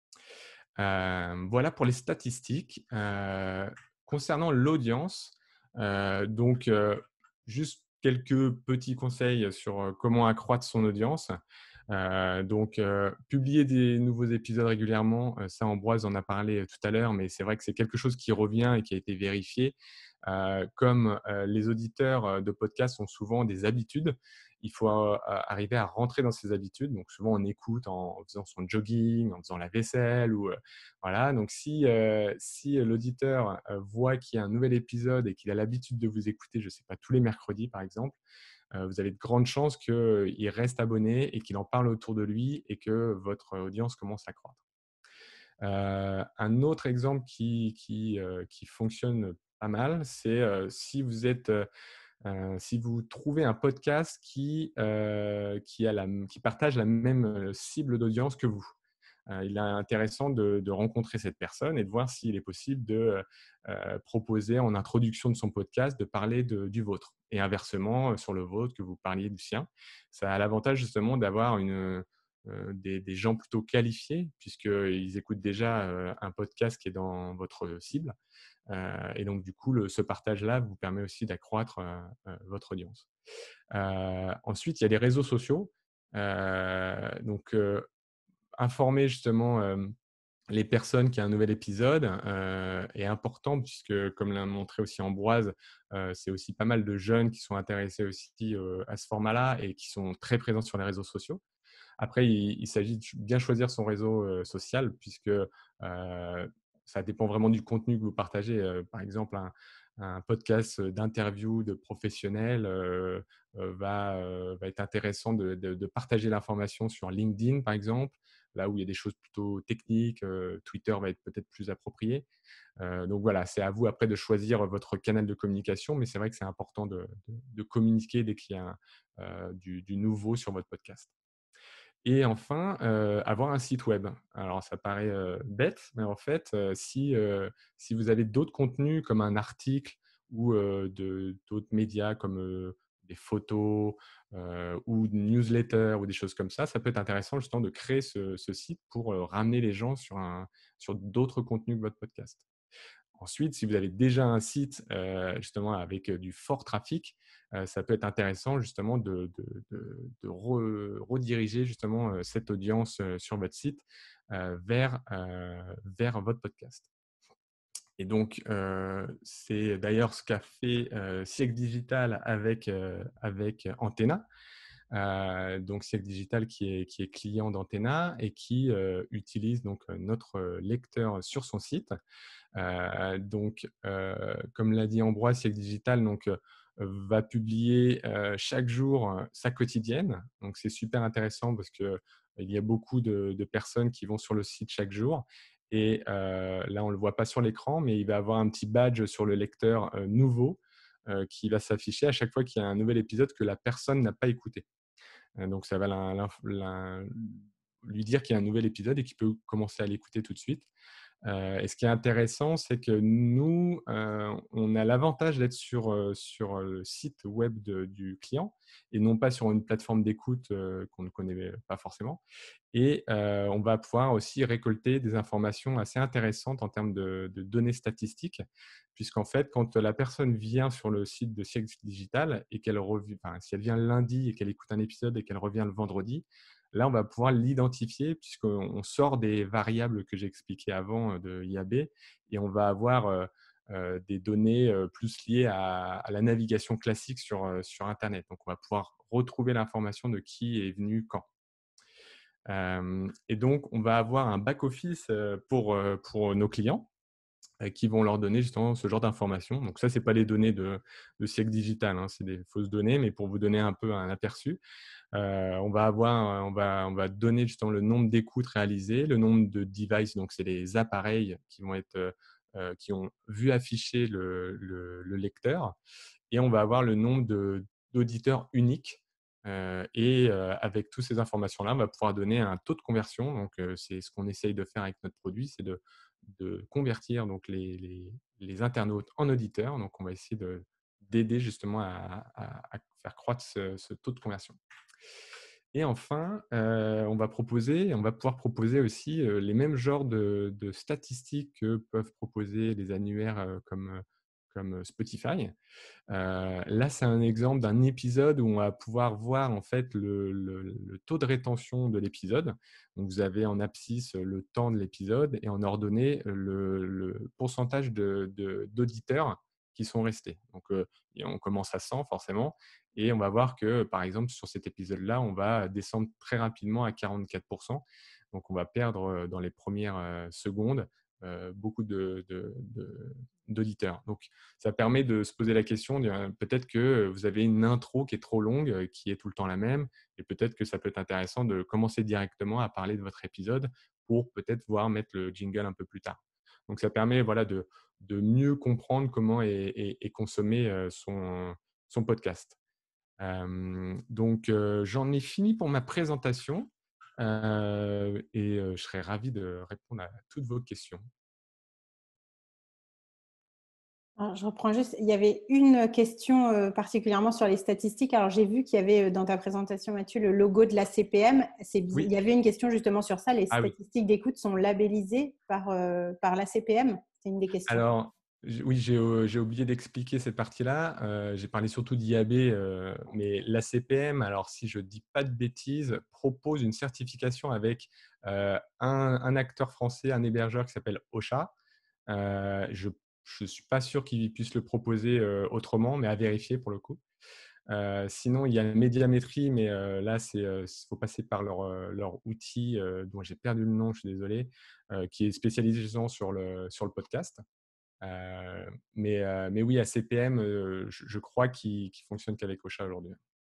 Euh, voilà pour les statistiques. Euh, concernant l'audience, euh, donc euh, juste quelques petits conseils sur euh, comment accroître son audience. Euh, donc, euh, publier des nouveaux épisodes régulièrement, euh, ça Ambroise en a parlé tout à l'heure, mais c'est vrai que c'est quelque chose qui revient et qui a été vérifié. Euh, comme euh, les auditeurs de podcasts ont souvent des habitudes, il faut euh, arriver à rentrer dans ces habitudes. Donc, souvent, on écoute en, en faisant son jogging, en faisant la vaisselle. Ou, euh, voilà. Donc, si, euh, si l'auditeur euh, voit qu'il y a un nouvel épisode et qu'il a l'habitude de vous écouter, je ne sais pas, tous les mercredis, par exemple, euh, vous avez de grandes chances qu'il reste abonné et qu'il en parle autour de lui et que votre audience commence à croître. Euh, un autre exemple qui, qui, euh, qui fonctionne pas mal, c'est euh, si vous êtes, euh, si vous trouvez un podcast qui, euh, qui, a la, qui partage la même cible d'audience que vous. Euh, il est intéressant de, de rencontrer cette personne et de voir s'il est possible de euh, proposer en introduction de son podcast de parler de, du vôtre et inversement sur le vôtre que vous parliez du sien. Ça a l'avantage justement d'avoir une, euh, des, des gens plutôt qualifiés puisqu'ils écoutent déjà euh, un podcast qui est dans votre cible. Euh, et donc, du coup, le, ce partage-là vous permet aussi d'accroître euh, euh, votre audience. Euh, ensuite, il y a les réseaux sociaux. Euh, donc, euh, informer justement euh, les personnes qu'il y a un nouvel épisode euh, est important puisque, comme l'a montré aussi Ambroise, euh, c'est aussi pas mal de jeunes qui sont intéressés aussi euh, à ce format-là et qui sont très présents sur les réseaux sociaux. Après, il, il s'agit de bien choisir son réseau euh, social puisque euh, ça dépend vraiment du contenu que vous partagez. Euh, par exemple, un, un podcast d'interview de professionnels euh, euh, va, euh, va être intéressant de, de, de partager l'information sur LinkedIn, par exemple, là où il y a des choses plutôt techniques. Euh, Twitter va être peut-être plus approprié. Euh, donc voilà, c'est à vous après de choisir votre canal de communication, mais c'est vrai que c'est important de, de, de communiquer dès qu'il y a un, euh, du, du nouveau sur votre podcast. Et enfin, euh, avoir un site web. Alors, ça paraît euh, bête, mais en fait, euh, si, euh, si vous avez d'autres contenus comme un article ou euh, de, d'autres médias comme euh, des photos euh, ou une newsletter ou des choses comme ça, ça peut être intéressant justement de créer ce, ce site pour euh, ramener les gens sur, un, sur d'autres contenus que votre podcast. Ensuite, si vous avez déjà un site euh, justement avec du fort trafic, euh, ça peut être intéressant justement de, de, de, de re, rediriger justement euh, cette audience euh, sur votre site euh, vers, euh, vers votre podcast. Et donc, euh, c'est d'ailleurs ce qu'a fait euh, Siècle Digital avec, euh, avec Antenna. Euh, donc, Siècle Digital qui est, qui est client d'Antenna et qui euh, utilise donc notre lecteur sur son site. Euh, donc, euh, comme l'a dit Ambroise, Siècle Digital donc, euh, va publier euh, chaque jour euh, sa quotidienne. Donc, c'est super intéressant parce qu'il y a beaucoup de, de personnes qui vont sur le site chaque jour. Et euh, là, on ne le voit pas sur l'écran, mais il va avoir un petit badge sur le lecteur euh, nouveau euh, qui va s'afficher à chaque fois qu'il y a un nouvel épisode que la personne n'a pas écouté. Euh, donc, ça va la, la, la, lui dire qu'il y a un nouvel épisode et qu'il peut commencer à l'écouter tout de suite. Euh, et ce qui est intéressant, c'est que nous, euh, on a l'avantage d'être sur, euh, sur le site web de, du client et non pas sur une plateforme d'écoute euh, qu'on ne connaît pas forcément. Et euh, on va pouvoir aussi récolter des informations assez intéressantes en termes de, de données statistiques, puisqu'en fait, quand la personne vient sur le site de Siècle Digital et qu'elle revient, enfin, si elle vient le lundi et qu'elle écoute un épisode et qu'elle revient le vendredi, là, on va pouvoir l'identifier puisqu'on sort des variables que j'ai expliquées avant de I A B et on va avoir euh, euh, des données euh, plus liées à, à la navigation classique sur, euh, sur Internet. Donc, on va pouvoir retrouver l'information de qui est venu quand. Euh, et donc, on va avoir un back-office pour, pour nos clients euh, qui vont leur donner justement ce genre d'informations. Donc ça, ce n'est pas les données de, de Siècle Digital, hein, c'est des fausses données, mais pour vous donner un peu un aperçu, euh, on, va avoir, on, va, on va donner justement le nombre d'écoutes réalisées, le nombre de devices, donc c'est les appareils qui, vont être, euh, qui ont vu afficher le, le, le lecteur, et on va avoir le nombre de, d'auditeurs uniques. Euh, et euh, avec toutes ces informations-là, on va pouvoir donner un taux de conversion. Donc, euh, c'est ce qu'on essaye de faire avec notre produit, c'est de, de convertir donc, les, les, les internautes en auditeurs. Donc, on va essayer de, d'aider justement à, à, à faire croître ce, ce taux de conversion. Et enfin, euh, on va proposer, on va pouvoir proposer aussi euh, les mêmes genres de, de statistiques que peuvent proposer les annuaires euh, comme, comme Spotify. Euh, là, c'est un exemple d'un épisode où on va pouvoir voir en fait le, le, le taux de rétention de l'épisode. Donc, vous avez en abscisse le temps de l'épisode et en ordonnée le, le pourcentage de, de, d'auditeurs qui sont restés. Donc, euh, et on commence à cent forcément et on va voir que, par exemple, sur cet épisode-là, on va descendre très rapidement à quarante-quatre pour cent. Donc, on va perdre dans les premières euh, secondes euh, beaucoup de, de, de, d'auditeurs. Donc, ça permet de se poser la question, peut-être que vous avez une intro qui est trop longue, qui est tout le temps la même, et peut-être que ça peut être intéressant de commencer directement à parler de votre épisode pour peut-être voir mettre le jingle un peu plus tard. Donc, ça permet voilà, de, de mieux comprendre comment est, est, est consommé son, son podcast. Euh, donc, euh, j'en ai fini pour ma présentation euh, et euh, je serais ravi de répondre à toutes vos questions. Alors, je reprends juste, il y avait une question euh, particulièrement sur les statistiques. Alors, j'ai vu qu'il y avait euh, dans ta présentation, Mathieu, le logo de la C P M. C'est, Oui. Il y avait une question justement sur ça. Les Ah, statistiques oui. d'écoute sont labellisées par, euh, par la C P M. C'est une des questions. Alors, oui, j'ai, euh, j'ai oublié d'expliquer cette partie-là. Euh, j'ai parlé surtout d'I A B, euh, mais la C P M, alors si je ne dis pas de bêtises, propose une certification avec euh, un, un acteur français, un hébergeur qui s'appelle Ocha. Euh, je ne suis pas sûr qu'il puisse le proposer euh, autrement, mais à vérifier pour le coup. Euh, sinon, il y a Médiamétrie, mais euh, là, il euh, faut passer par leur, euh, leur outil, euh, dont j'ai perdu le nom, je suis désolé, euh, qui est spécialisé justement sur le, sur le podcast. Euh, mais, euh, mais oui, à C P M, euh, je, je crois qu'il ne fonctionne qu'avec Ocha aujourd'hui.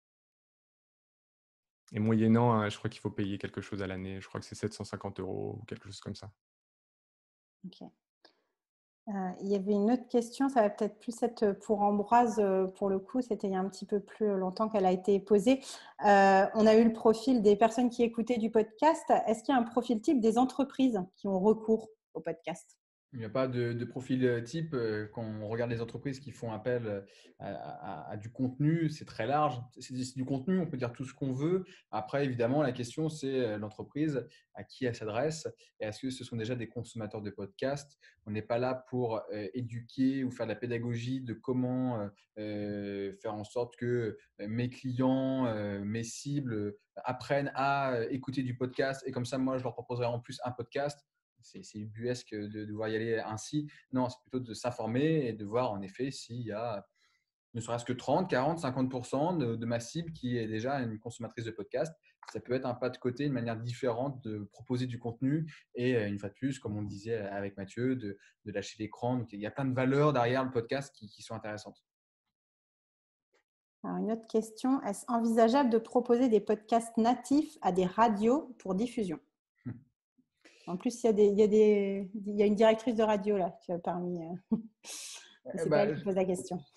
Et moyennant, hein, je crois qu'il faut payer quelque chose à l'année. Je crois que c'est sept cent cinquante euros ou quelque chose comme ça. Ok. Euh, il y avait une autre question, ça va peut-être plus être pour Ambroise, pour le coup, c'était il y a un petit peu plus longtemps qu'elle a été posée. Euh, on a eu le profil des personnes qui écoutaient du podcast. Est-ce qu'il y a un profil type des entreprises qui ont recours au podcast ? Il n'y a pas de, de profil type. Quand on regarde les entreprises qui font appel à, à, à du contenu, c'est très large. C'est, c'est du contenu, on peut dire tout ce qu'on veut. Après, évidemment, la question, c'est l'entreprise, à qui elle s'adresse et est-ce que ce sont déjà des consommateurs de podcasts. On n'est pas là pour euh, éduquer ou faire de la pédagogie de comment euh, faire en sorte que mes clients, euh, mes cibles apprennent à écouter du podcast et comme ça, moi, je leur proposerai en plus un podcast. C'est, c'est ubuesque de devoir y aller ainsi. Non, c'est plutôt de s'informer et de voir en effet s'il y a ne serait-ce que trente, quarante, cinquante pour cent de, de ma cible qui est déjà une consommatrice de podcast. Ça peut être un pas de côté, une manière différente de proposer du contenu et une fois de plus, comme on le disait avec Mathieu, de, de lâcher l'écran. Donc, il y a plein de valeurs derrière le podcast qui, qui sont intéressantes. Alors, une autre question, est-ce envisageable de proposer des podcasts natifs à des radios pour diffusion ? En plus, il y, a des, il, y a des, il y a une directrice de radio là, tu as parmi. Euh... C'est bah, pas elle qui pose la question.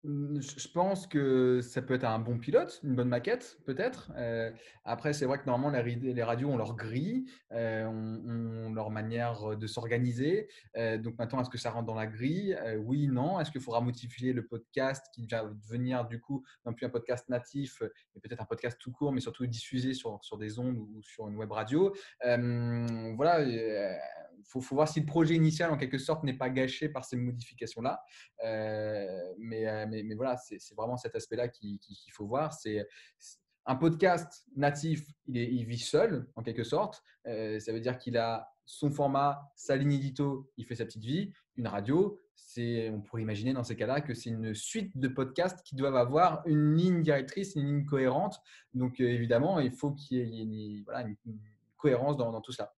Mmh, je je pense que ça peut être un bon pilote, une bonne maquette peut-être. Heu, après c'est vrai que normalement les rid les radios ont leur grille, heu, ont ont leur manière, de s'organiser. Heu, donc maintenant est-ce que ça rentre dans la grille? Heu, oui, non. Est-ce qu'il faudra modifier le podcast qui va devenir du coup non plus un podcast natif, mais peut-être un podcast tout court, mais surtout diffusé sur sur des ondes ou sur une web radio? Hem, voilà, il faut faut voir si le projet initial en quelque sorte n'est pas gâché par ces modifications-là. Euh, mais, euh, mais, mais, voilà, c'est vraiment cet aspect-là qu'il qui, qu'il faut voir. C'est un podcast natif, il, est, il vit seul en quelque sorte. Euh, ça veut dire qu'il a son format, sa ligne édito, il fait sa petite vie. Une radio, on pourrait imaginer dans ces cas-là que c'est une suite de podcasts qui doivent avoir une ligne directrice, une ligne cohérente. Donc euh, évidemment, il faut qu'il y ait une, voilà, une, une cohérence dans, dans tout cela.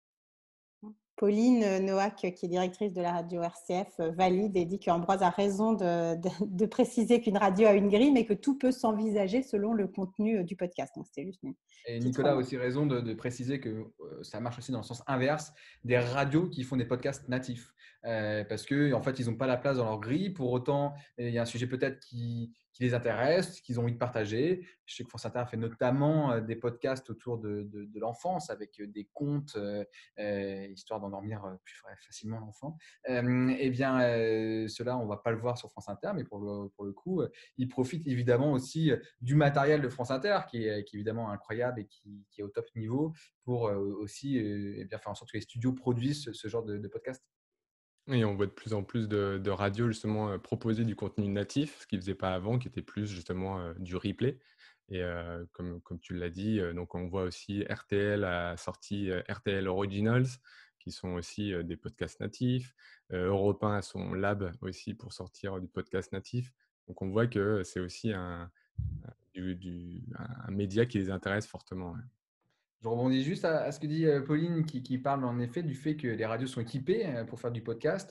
Pauline Noack, qui est directrice de la radio R C F, valide et dit qu'Ambroise a raison de, de, de préciser qu'une radio a une grille, mais que tout peut s'envisager selon le contenu du podcast. Donc, c'était juste une Et Nicolas a aussi raison de, de préciser que euh, ça marche aussi dans le sens inverse des radios qui font des podcasts natifs. Euh, parce qu'en en fait, ils n'ont pas la place dans leur grille. Pour autant, il y a un sujet peut-être qui, qui les intéresse, qu'ils ont envie de partager. Je sais que France Inter fait notamment euh, des podcasts autour de, de, de l'enfance avec des contes, euh, euh, histoire d'endormir plus facilement l'enfant. Euh, eh bien, euh, cela, on ne va pas le voir sur France Inter, mais pour le, pour le coup, euh, ils profitent évidemment aussi du matériel de France Inter, qui est, qui est évidemment incroyable et qui, qui est au top niveau, pour euh, aussi euh, eh bien faire en sorte que les studios produisent ce, ce genre de, de podcast. Et on voit de plus en plus de, de radios justement euh, proposer du contenu natif, ce qu'ils ne faisaient pas avant, qui était plus justement euh, du replay. Et euh, comme, comme tu l'as dit, euh, donc on voit aussi R T L a sorti euh, R T L Originals, qui sont aussi euh, des podcasts natifs. Euh, Europe un a son lab aussi pour sortir du podcast natif. Donc on voit que c'est aussi un, du, du, un média qui les intéresse fortement. Ouais. Je rebondis juste à, à ce que dit Pauline, qui, qui parle en effet du fait que les radios sont équipées pour faire du podcast,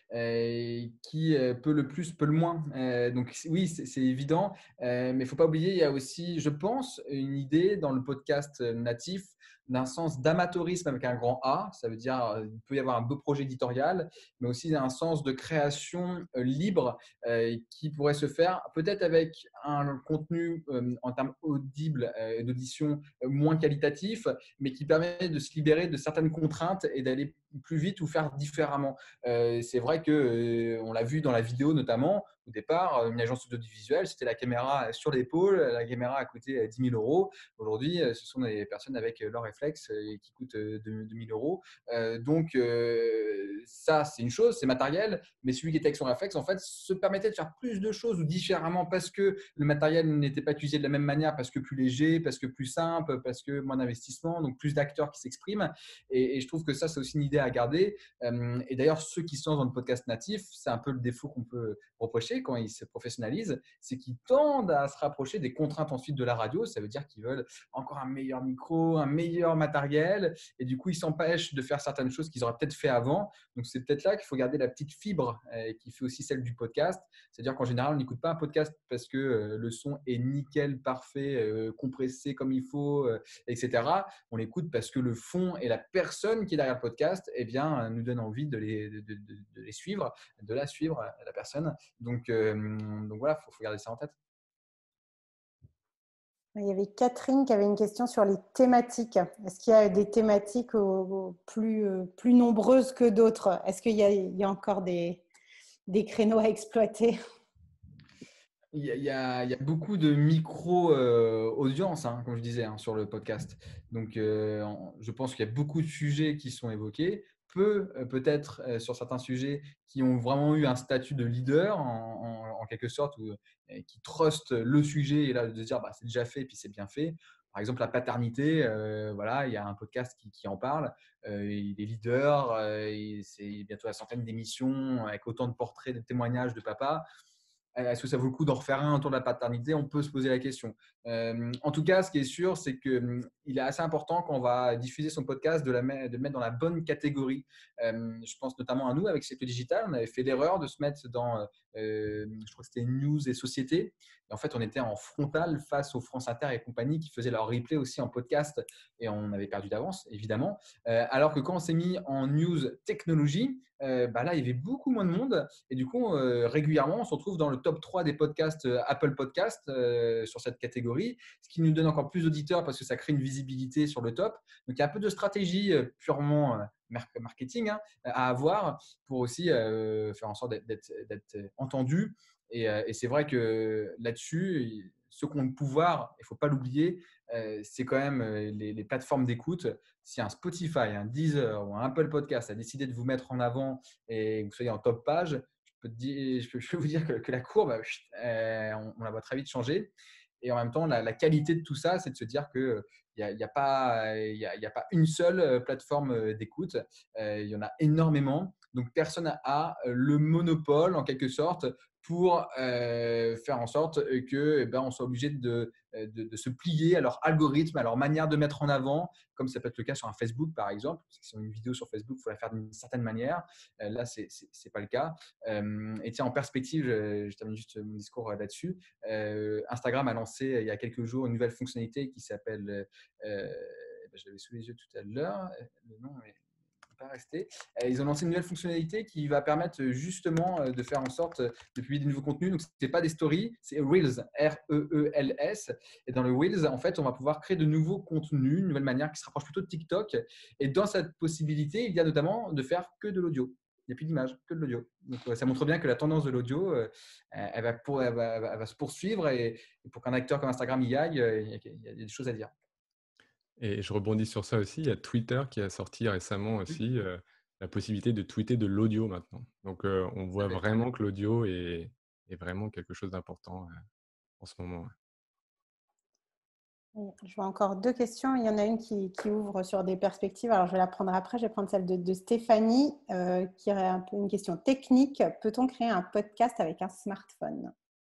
euh, qui euh, peut le plus, peut le moins. Euh, donc oui, c'est évident, euh, mais il ne faut pas oublier, il y a aussi, je pense, une idée dans le podcast natif d'un sens d'amateurisme avec un grand A. Ça veut dire qu'il peut y avoir un beau projet éditorial, mais aussi un sens de création euh, libre euh, qui pourrait se faire peut-être avec un contenu euh, en termes audibles et euh, d'audition moins qualitatif, mais qui permet de se libérer de certaines contraintes et d'aller plus vite ou faire différemment. Euh, c'est vrai que euh, on l'a vu dans la vidéo notamment. Au départ, une agence audiovisuelle, c'était la caméra sur l'épaule, la caméra a coûté dix mille euros. Aujourd'hui, ce sont des personnes avec leur réflexe qui coûtent deux mille euros. Euh, donc, euh, ça, c'est une chose, c'est matériel, mais celui qui était avec son réflexe, en fait, se permettait de faire plus de choses ou différemment parce que le matériel n'était pas utilisé de la même manière, parce que plus léger, parce que plus simple, parce que moins d'investissement, donc plus d'acteurs qui s'expriment. Et, et je trouve que ça, c'est aussi une idée à garder. Euh, et d'ailleurs, ceux qui sont dans le podcast natif, c'est un peu le défaut qu'on peut reprocher quand ils se professionnalisent, c'est qu'ils tendent à se rapprocher des contraintes ensuite de la radio. Ça veut dire qu'ils veulent encore un meilleur micro, un meilleur matériel, et du coup, ils s'empêchent de faire certaines choses qu'ils auraient peut-être fait avant. Donc, c'est peut-être là qu'il faut garder la petite fibre euh, qui fait aussi celle du podcast. C'est-à-dire qu'en général, on n'écoute pas un podcast parce que euh, le son est nickel, parfait, euh, compressé comme il faut, euh, et cetera. On l'écoute parce que le fond et la personne qui est derrière le podcast eh bien, nous donne envie de les, de, de, de les suivre, de la suivre, la personne. Donc, euh, donc voilà, il faut, faut garder ça en tête. Il y avait Catherine qui avait une question sur les thématiques. Est-ce qu'il y a des thématiques plus, plus nombreuses que d'autres? Est-ce qu'il y a, il y a encore des, des créneaux à exploiter? Il y, a, il, y a, il y a beaucoup de micro-audiences, euh, hein, comme je disais, hein, sur le podcast. Donc, euh, je pense qu'il y a beaucoup de sujets qui sont évoqués. Peu, euh, peut-être, euh, sur certains sujets qui ont vraiment eu un statut de leader, en, en, en quelque sorte, ou, euh, qui trustent le sujet et là, de dire bah, c'est déjà fait et puis c'est bien fait. Par exemple, la paternité, euh, voilà, il y a un podcast qui, qui en parle. Euh, il est leader, euh, c'est bientôt la centaine d'émissions avec autant de portraits, de témoignages de papa. Est-ce que ça vaut le coup d'en refaire un autour de la paternité? On peut se poser la question. Euh, en tout cas, ce qui est sûr, c'est qu'il est assez important quand on va diffuser son podcast de, la, de le mettre dans la bonne catégorie. Euh, je pense notamment à nous avec Secteur Digital. On avait fait l'erreur de se mettre dans, euh, je crois que c'était News et Société. Et en fait, on était en frontal face aux France Inter et compagnie qui faisaient leur replay aussi en podcast et on avait perdu d'avance, évidemment. Euh, alors que quand on s'est mis en News Technologie, euh, bah là, il y avait beaucoup moins de monde. Et du coup, euh, régulièrement, on se retrouve dans le top trois des podcasts euh, Apple Podcasts euh, sur cette catégorie, ce qui nous donne encore plus d'auditeurs parce que ça crée une visibilité sur le top. Donc, il y a un peu de stratégie euh, purement euh, marketing hein, à avoir pour aussi euh, faire en sorte d'être, d'être, d'être entendu. Et, euh, et c'est vrai que là-dessus, ceux qui ont le pouvoir, il ne faut pas l'oublier, euh, c'est quand même euh, les, les plateformes d'écoute. Si un Spotify, un Deezer ou un Apple Podcast a décidé de vous mettre en avant et que vous soyez en top page, je peux, te dire, je peux, je peux vous dire que, que la courbe, euh, on, on la voit très vite changer. Et en même temps, la, la qualité de tout ça, c'est de se dire qu'il n'y a, y a, pas, y a, y a pas une seule plateforme d'écoute. Euh, il y en a énormément. Donc, personne n'a le monopole, en quelque sorte, pour euh, faire en sorte que eh ben, on soit obligé de, de, de se plier à leur algorithme, à leur manière de mettre en avant, comme ça peut être le cas sur un Facebook, par exemple. Parce que si on a une vidéo sur Facebook, il faut la faire d'une certaine manière. Euh, là, ce n'est pas le cas. Euh, et tiens, en perspective, je, je termine juste mon discours là-dessus. Euh, Instagram a lancé il y a quelques jours une nouvelle fonctionnalité qui s'appelle, euh, je l'avais sous les yeux tout à l'heure, le nom est pas resté. Ils ont lancé une nouvelle fonctionnalité qui va permettre justement de faire en sorte de publier des nouveaux contenus. Donc, ce n'est pas des stories, c'est Reels, R E E L S. Et dans le Reels, en fait, on va pouvoir créer de nouveaux contenus, une nouvelle manière qui se rapproche plutôt de TikTok. Et dans cette possibilité, il y a notamment de faire que de l'audio. Il n'y a plus d'image, que de l'audio. Donc, ça montre bien que la tendance de l'audio, elle va, pour, elle va, elle va se poursuivre. Et pour qu'un acteur comme Instagram y aille, il y a des choses à dire. Et je rebondis sur ça aussi, il y a Twitter qui a sorti récemment aussi euh, la possibilité de tweeter de l'audio maintenant. Donc, euh, on voit vraiment que l'audio est, est vraiment quelque chose d'important euh, en ce moment. Oui, je vois encore deux questions. Il y en a une qui, qui ouvre sur des perspectives. Alors, je vais la prendre après. Je vais prendre celle de, de Stéphanie, euh, qui aurait un peu une question technique. Peut-on créer un podcast avec un smartphone?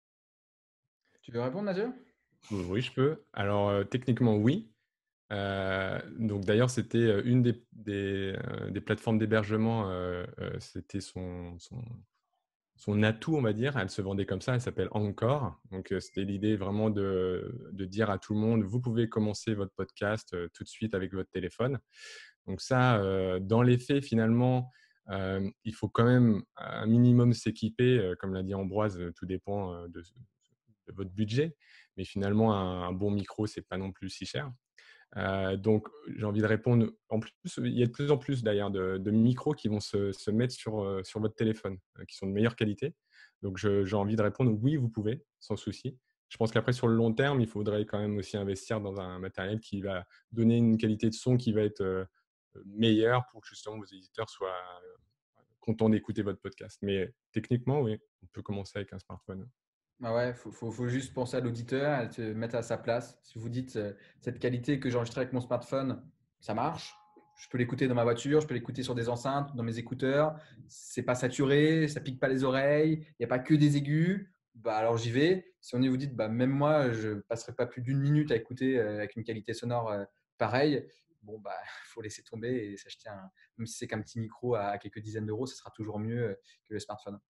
Tu veux répondre, Mathieu? Oui, je peux. Alors, euh, techniquement, oui. Euh, donc d'ailleurs, c'était une des, des, euh, des plateformes d'hébergement, euh, euh, c'était son, son, son atout, on va dire. Elle se vendait comme ça, elle s'appelle Anchor. Donc euh, c'était l'idée vraiment de, de dire à tout le monde, vous pouvez commencer votre podcast euh, tout de suite avec votre téléphone. Donc ça, euh, dans les faits, finalement, euh, il faut quand même un minimum s'équiper. Euh, comme l'a dit Ambroise, tout dépend euh, de, de votre budget. Mais finalement, un, un bon micro, c'est pas non plus si cher. Euh, donc, j'ai envie de répondre. En plus, il y a de plus en plus d'ailleurs de, de micros qui vont se, se mettre sur, euh, sur votre téléphone, euh, qui sont de meilleure qualité. Donc, je, j'ai envie de répondre oui, vous pouvez, sans souci. Je pense qu'après, sur le long terme, il faudrait quand même aussi investir dans un matériel qui va donner une qualité de son qui va être euh, meilleure pour que justement vos éditeurs soient euh, contents d'écouter votre podcast. Mais techniquement, oui, on peut commencer avec un smartphone. Ah ouais, faut, faut, faut juste penser à l'auditeur et te mettre à sa place. Si vous dites euh, cette qualité que j'ai enregistrée avec mon smartphone, ça marche. Je peux l'écouter dans ma voiture, je peux l'écouter sur des enceintes, dans mes écouteurs. C'est pas saturé, ça pique pas les oreilles, il n'y a pas que des aigus. Bah alors j'y vais. Si on est vous dites, bah même moi, je passerai pas plus d'une minute à écouter euh, avec une qualité sonore euh, pareille. Bon bah faut laisser tomber et s'acheter un, même si c'est qu'un petit micro à, à quelques dizaines d'euros, ce sera toujours mieux euh, que le smartphone.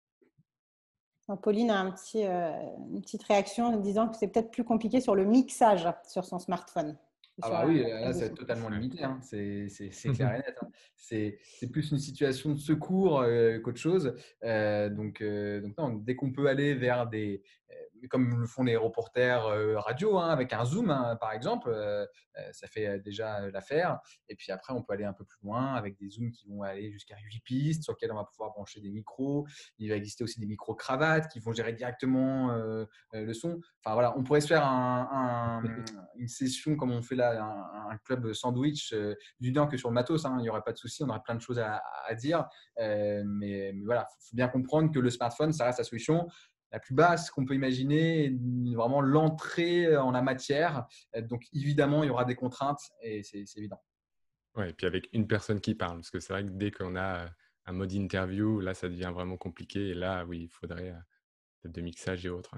Donc, Pauline a un petit, euh, une petite réaction en disant que c'est peut-être plus compliqué sur le mixage sur son smartphone. Ah Sur bah la, oui, la là, prise de ça va être son. totalement limité. Hein. C'est, c'est, c'est clair et net. Hein. C'est, c'est plus une situation de secours euh, qu'autre chose. Euh, donc, euh, donc non, dès qu'on peut aller vers des, euh, comme le font les reporters euh, radio, hein, avec un zoom, hein, par exemple, euh, euh, ça fait déjà l'affaire. Et puis après, on peut aller un peu plus loin avec des zooms qui vont aller jusqu'à huit pistes sur lesquelles on va pouvoir brancher des micros. Il va exister aussi des micro-cravates qui vont gérer directement euh, le son. Enfin voilà, on pourrait se faire un, un, une session comme on fait là, un, un club sandwich euh, d'une heure que sur le matos. Hein, il n'y aurait pas de souci, on aurait plein de choses à, à dire. Euh, mais, mais voilà, il faut bien comprendre que le smartphone, ça reste la solution la plus basse qu'on peut imaginer, vraiment l'entrée en la matière. Donc évidemment, il y aura des contraintes et c'est, c'est évident. Ouais, et puis avec une personne qui parle, parce que c'est vrai que dès qu'on a un mode interview, là, ça devient vraiment compliqué. Et là, oui, il faudrait euh, peut-être de mixage et autres.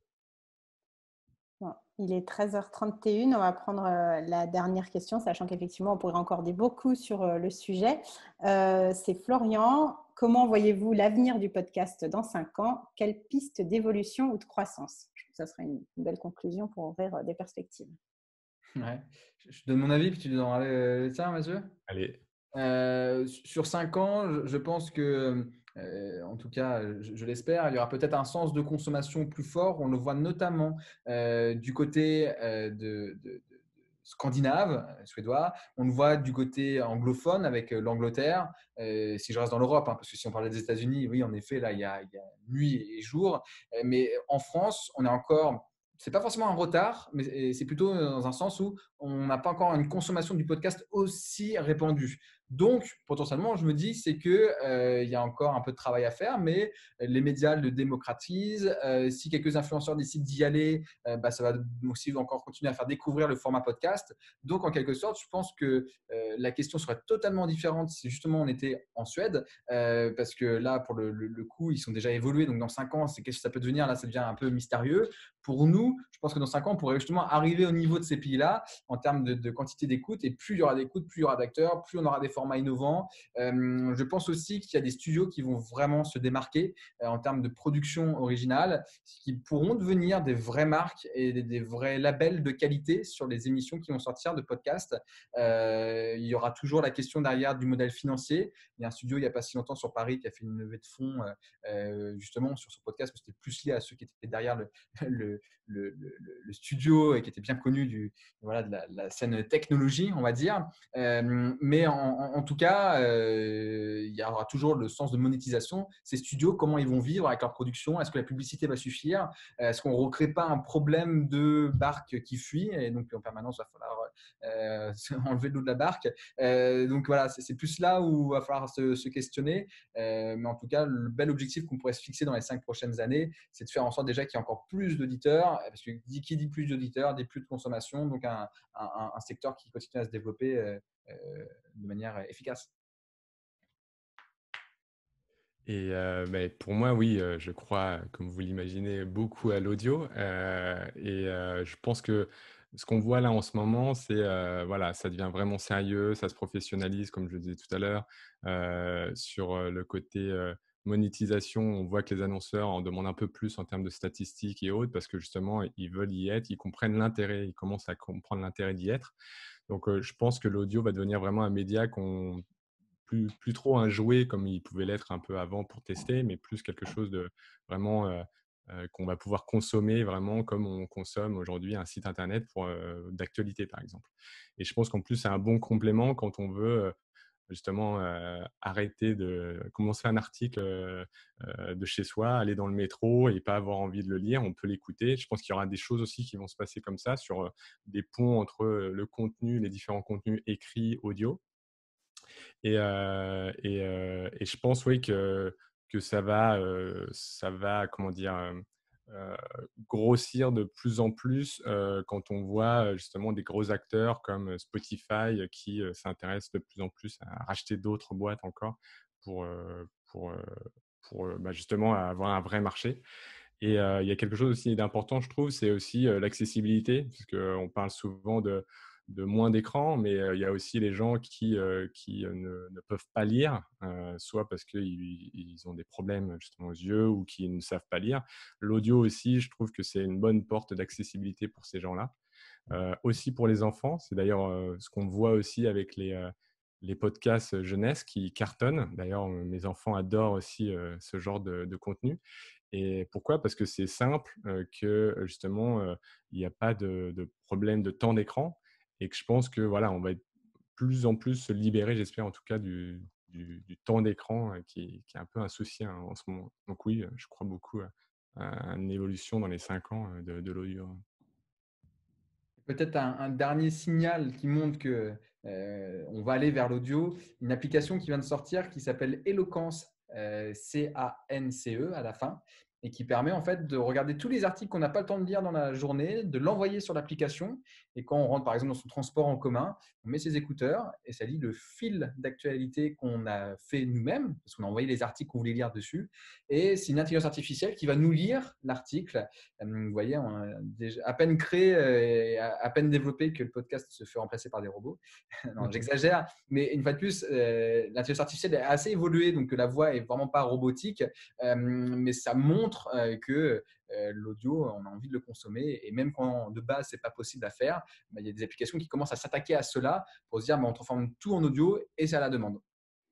Bon, il est treize heures trente et une. On va prendre euh, la dernière question, sachant qu'effectivement, on pourrait encore dire beaucoup sur euh, le sujet. Euh, c'est Florian. Comment voyez-vous l'avenir du podcast dans cinq ans? Quelle piste d'évolution ou de croissance? Je trouve que ça serait une, une belle conclusion pour ouvrir euh, des perspectives. Ouais. Je donne mon avis, puis tu donneras le tien, Mathieu. Allez. Euh, sur cinq ans, je, je pense que, euh, en tout cas, je, je l'espère, il y aura peut-être un sens de consommation plus fort. On le voit notamment euh, du côté euh, de, de, de, de scandinave, euh, suédois. On le voit du côté anglophone avec euh, l'Angleterre. Euh, si je reste dans l'Europe, hein, parce que si on parlait des États-Unis, oui, en effet, là, il y a, il y a nuit et jour. Euh, mais en France, on est encore. C'est pas forcément un retard, mais c'est plutôt dans un sens où on n'a pas encore une consommation du podcast aussi répandue. Donc, potentiellement, je me dis, c'est qu'il euh, y a encore un peu de travail à faire, mais les médias le démocratisent. Euh, si quelques influenceurs décident d'y aller, euh, bah, ça va aussi encore continuer à faire découvrir le format podcast. Donc, en quelque sorte, je pense que euh, la question serait totalement différente si justement on était en Suède, euh, parce que là, pour le, le, le coup, ils sont déjà évolués. Donc, dans cinq ans, c'est qu'est-ce que ça peut devenir? Là, ça devient un peu mystérieux. Pour nous, je pense que dans cinq ans, on pourrait justement arriver au niveau de ces pays-là en termes de, de quantité d'écoute. Et plus il y aura d'écoute, plus il y aura d'acteurs, plus on aura des formats innovants. Euh, je pense aussi qu'il y a des studios qui vont vraiment se démarquer euh, en termes de production originale, qui pourront devenir des vraies marques et des, des vrais labels de qualité sur les émissions qui vont sortir de podcasts. Euh, il y aura toujours la question derrière du modèle financier. Il y a un studio il n'y a pas si longtemps sur Paris qui a fait une levée de fonds euh, justement sur ce podcast, mais c'était plus lié à ceux qui étaient derrière le, le, le, le, le studio et qui était bien connu du, voilà, de la, la scène technologie, on va dire. Euh, mais en, en, tout cas, euh, il y aura toujours le sens de monétisation. Ces studios, comment ils vont vivre avec leur production? Est-ce que la publicité va suffire? Est-ce qu'on ne recrée pas un problème de barque qui fuit? Et donc, en permanence, il va falloir euh, enlever l'eau de la barque. Euh, donc, voilà, c'est, c'est plus là où il va falloir se, se questionner. Euh, mais en tout cas, le bel objectif qu'on pourrait se fixer dans les cinq prochaines années, c'est de faire en sorte déjà qu'il y ait encore plus d'auditeurs, parce que qui dit plus d'auditeurs, dit plus de consommation, donc un, un, un secteur qui continue à se développer euh, euh, de manière efficace. Et euh, bah, pour moi, oui, euh, je crois, comme vous l'imaginez, beaucoup à l'audio. Euh, et euh, je pense que ce qu'on voit là en ce moment, c'est euh, voilà, ça devient vraiment sérieux, ça se professionnalise, comme je le disais tout à l'heure, euh, sur euh, le côté euh, monétisation. On voit que les annonceurs en demandent un peu plus en termes de statistiques et autres, parce que justement, ils veulent y être, ils comprennent l'intérêt, ils commencent à comprendre l'intérêt d'y être. Donc, euh, je pense que l'audio va devenir vraiment un média qu'on plus, plus trop un jouet comme il pouvait l'être un peu avant pour tester, mais plus quelque chose de vraiment euh, euh, qu'on va pouvoir consommer vraiment comme on consomme aujourd'hui un site internet pour euh, d'actualité par exemple. Et je pense qu'en plus c'est un bon complément quand on veut euh, justement euh, arrêter de commencer un article euh, euh, de chez soi, aller dans le métro et pas avoir envie de le lire, on peut l'écouter. Je pense qu'il y aura des choses aussi qui vont se passer comme ça sur euh, des ponts entre euh, le contenu, les différents contenus écrits, audio. Et, euh, et, euh, et je pense, oui, que, que ça va, euh, ça va, comment dire, euh, euh, grossir de plus en plus euh, quand on voit justement des gros acteurs comme Spotify qui euh, s'intéressent de plus en plus à racheter d'autres boîtes encore pour, euh, pour, euh, pour euh, bah, justement avoir un vrai marché. Et euh, il y a quelque chose aussi d'important, je trouve, c'est aussi euh, l'accessibilité, parce qu'on parle souvent de, de moins d'écran, mais euh, il y a aussi les gens qui, euh, qui euh, ne, ne peuvent pas lire, euh, soit parce qu'ils ils ont des problèmes justement aux yeux ou qui ne savent pas lire. L'audio aussi, je trouve que c'est une bonne porte d'accessibilité pour ces gens-là. Euh, aussi pour les enfants, c'est d'ailleurs euh, ce qu'on voit aussi avec les, euh, les podcasts jeunesse qui cartonnent. D'ailleurs, mes enfants adorent aussi euh, ce genre de, de contenu. Et pourquoi? Parce que c'est simple, euh, que justement, euh, il n'y a pas de, de problème de temps d'écran et que je pense que voilà, on va être plus en plus se libérer, j'espère en tout cas, du, du, du temps d'écran euh, qui, qui est un peu un souci hein, en ce moment. Donc oui, je crois beaucoup à, à une évolution dans les cinq ans euh, de, de l'audio. Peut-être un, un dernier signal qui montre que euh, on va aller vers l'audio, une application qui vient de sortir qui s'appelle Eloquence, euh, C A N C E à la fin, et qui permet en fait de regarder tous les articles qu'on n'a pas le temps de lire dans la journée, de l'envoyer sur l'application. Et quand on rentre par exemple dans son transport en commun, on met ses écouteurs et ça lit le fil d'actualité qu'on a fait nous-mêmes, parce qu'on a envoyé les articles qu'on voulait lire dessus. Et c'est une intelligence artificielle qui va nous lire l'article. Vous voyez, on a déjà à peine créé et à peine développé que le podcast se fait remplacer par des robots. Non, j'exagère, mais une fois de plus, euh, l'intelligence artificielle est assez évoluée, donc la voix est vraiment pas robotique, euh, mais ça montre euh, que euh, l'audio, on a envie de le consommer. Et même quand de base, ce n'est pas possible à faire, bah, il y a des applications qui commencent à s'attaquer à cela pour se dire bah, on transforme tout en audio et c'est à la demande.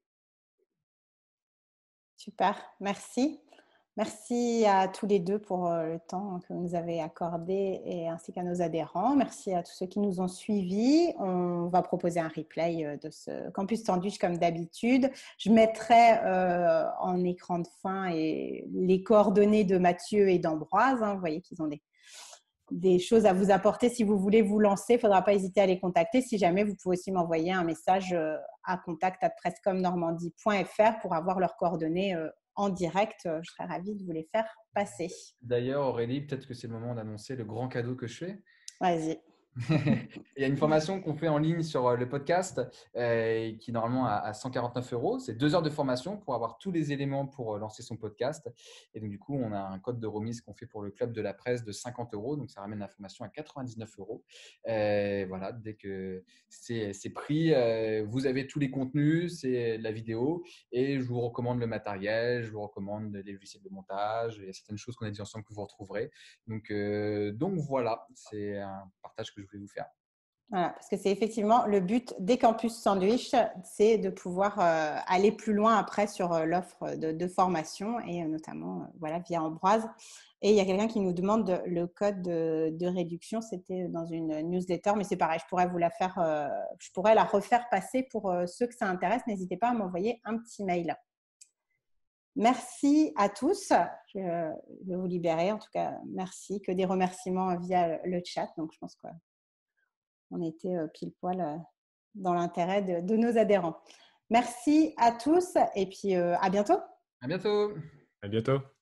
Super, merci. Merci à tous les deux pour le temps que vous nous avez accordé et ainsi qu'à nos adhérents. Merci à tous ceux qui nous ont suivis. On va proposer un replay de ce Campus Sandwich comme d'habitude. Je mettrai euh, en écran de fin et les coordonnées de Mathieu et d'Ambroise. Hein. Vous voyez qu'ils ont des, des choses à vous apporter si vous voulez vous lancer. Il ne faudra pas hésiter à les contacter. Si jamais, vous pouvez aussi m'envoyer un message à contact arobase prescomnormandie point f r pour avoir leurs coordonnées euh, en direct. Je serais ravie de vous les faire passer. D'ailleurs, Aurélie, peut-être que c'est le moment d'annoncer le grand cadeau que je fais. Vas-y. Il y a une formation qu'on fait en ligne sur le podcast euh, qui normalement à cent quarante-neuf euros. C'est deux heures de formation pour avoir tous les éléments pour lancer son podcast. Et donc, du coup, on a un code de remise qu'on fait pour le club de la presse de cinquante euros. Donc, ça ramène la formation à quatre-vingt-dix-neuf euros. Euh, voilà, dès que c'est, c'est pris, euh, vous avez tous les contenus, c'est la vidéo. Et je vous recommande le matériel, je vous recommande les logiciels de montage. Il y a certaines choses qu'on a dit ensemble que vous retrouverez. Donc, euh, donc voilà, c'est un partage que je voulais vous faire. Voilà, parce que c'est effectivement le but des campus sandwich, c'est de pouvoir euh, aller plus loin après sur euh, l'offre de, de formation et euh, notamment euh, voilà, via Ambroise. Et il y a quelqu'un qui nous demande le code de, de réduction, c'était dans une newsletter, mais c'est pareil, je pourrais vous la faire, euh, je pourrais la refaire passer pour euh, ceux que ça intéresse. N'hésitez pas à m'envoyer un petit mail. Merci à tous. Je vais vous libérer. En tout cas, merci. Que des remerciements via le chat. Donc, je pense que on était pile poil dans l'intérêt de, de nos adhérents. Merci à tous et puis euh, à bientôt. À bientôt. À bientôt.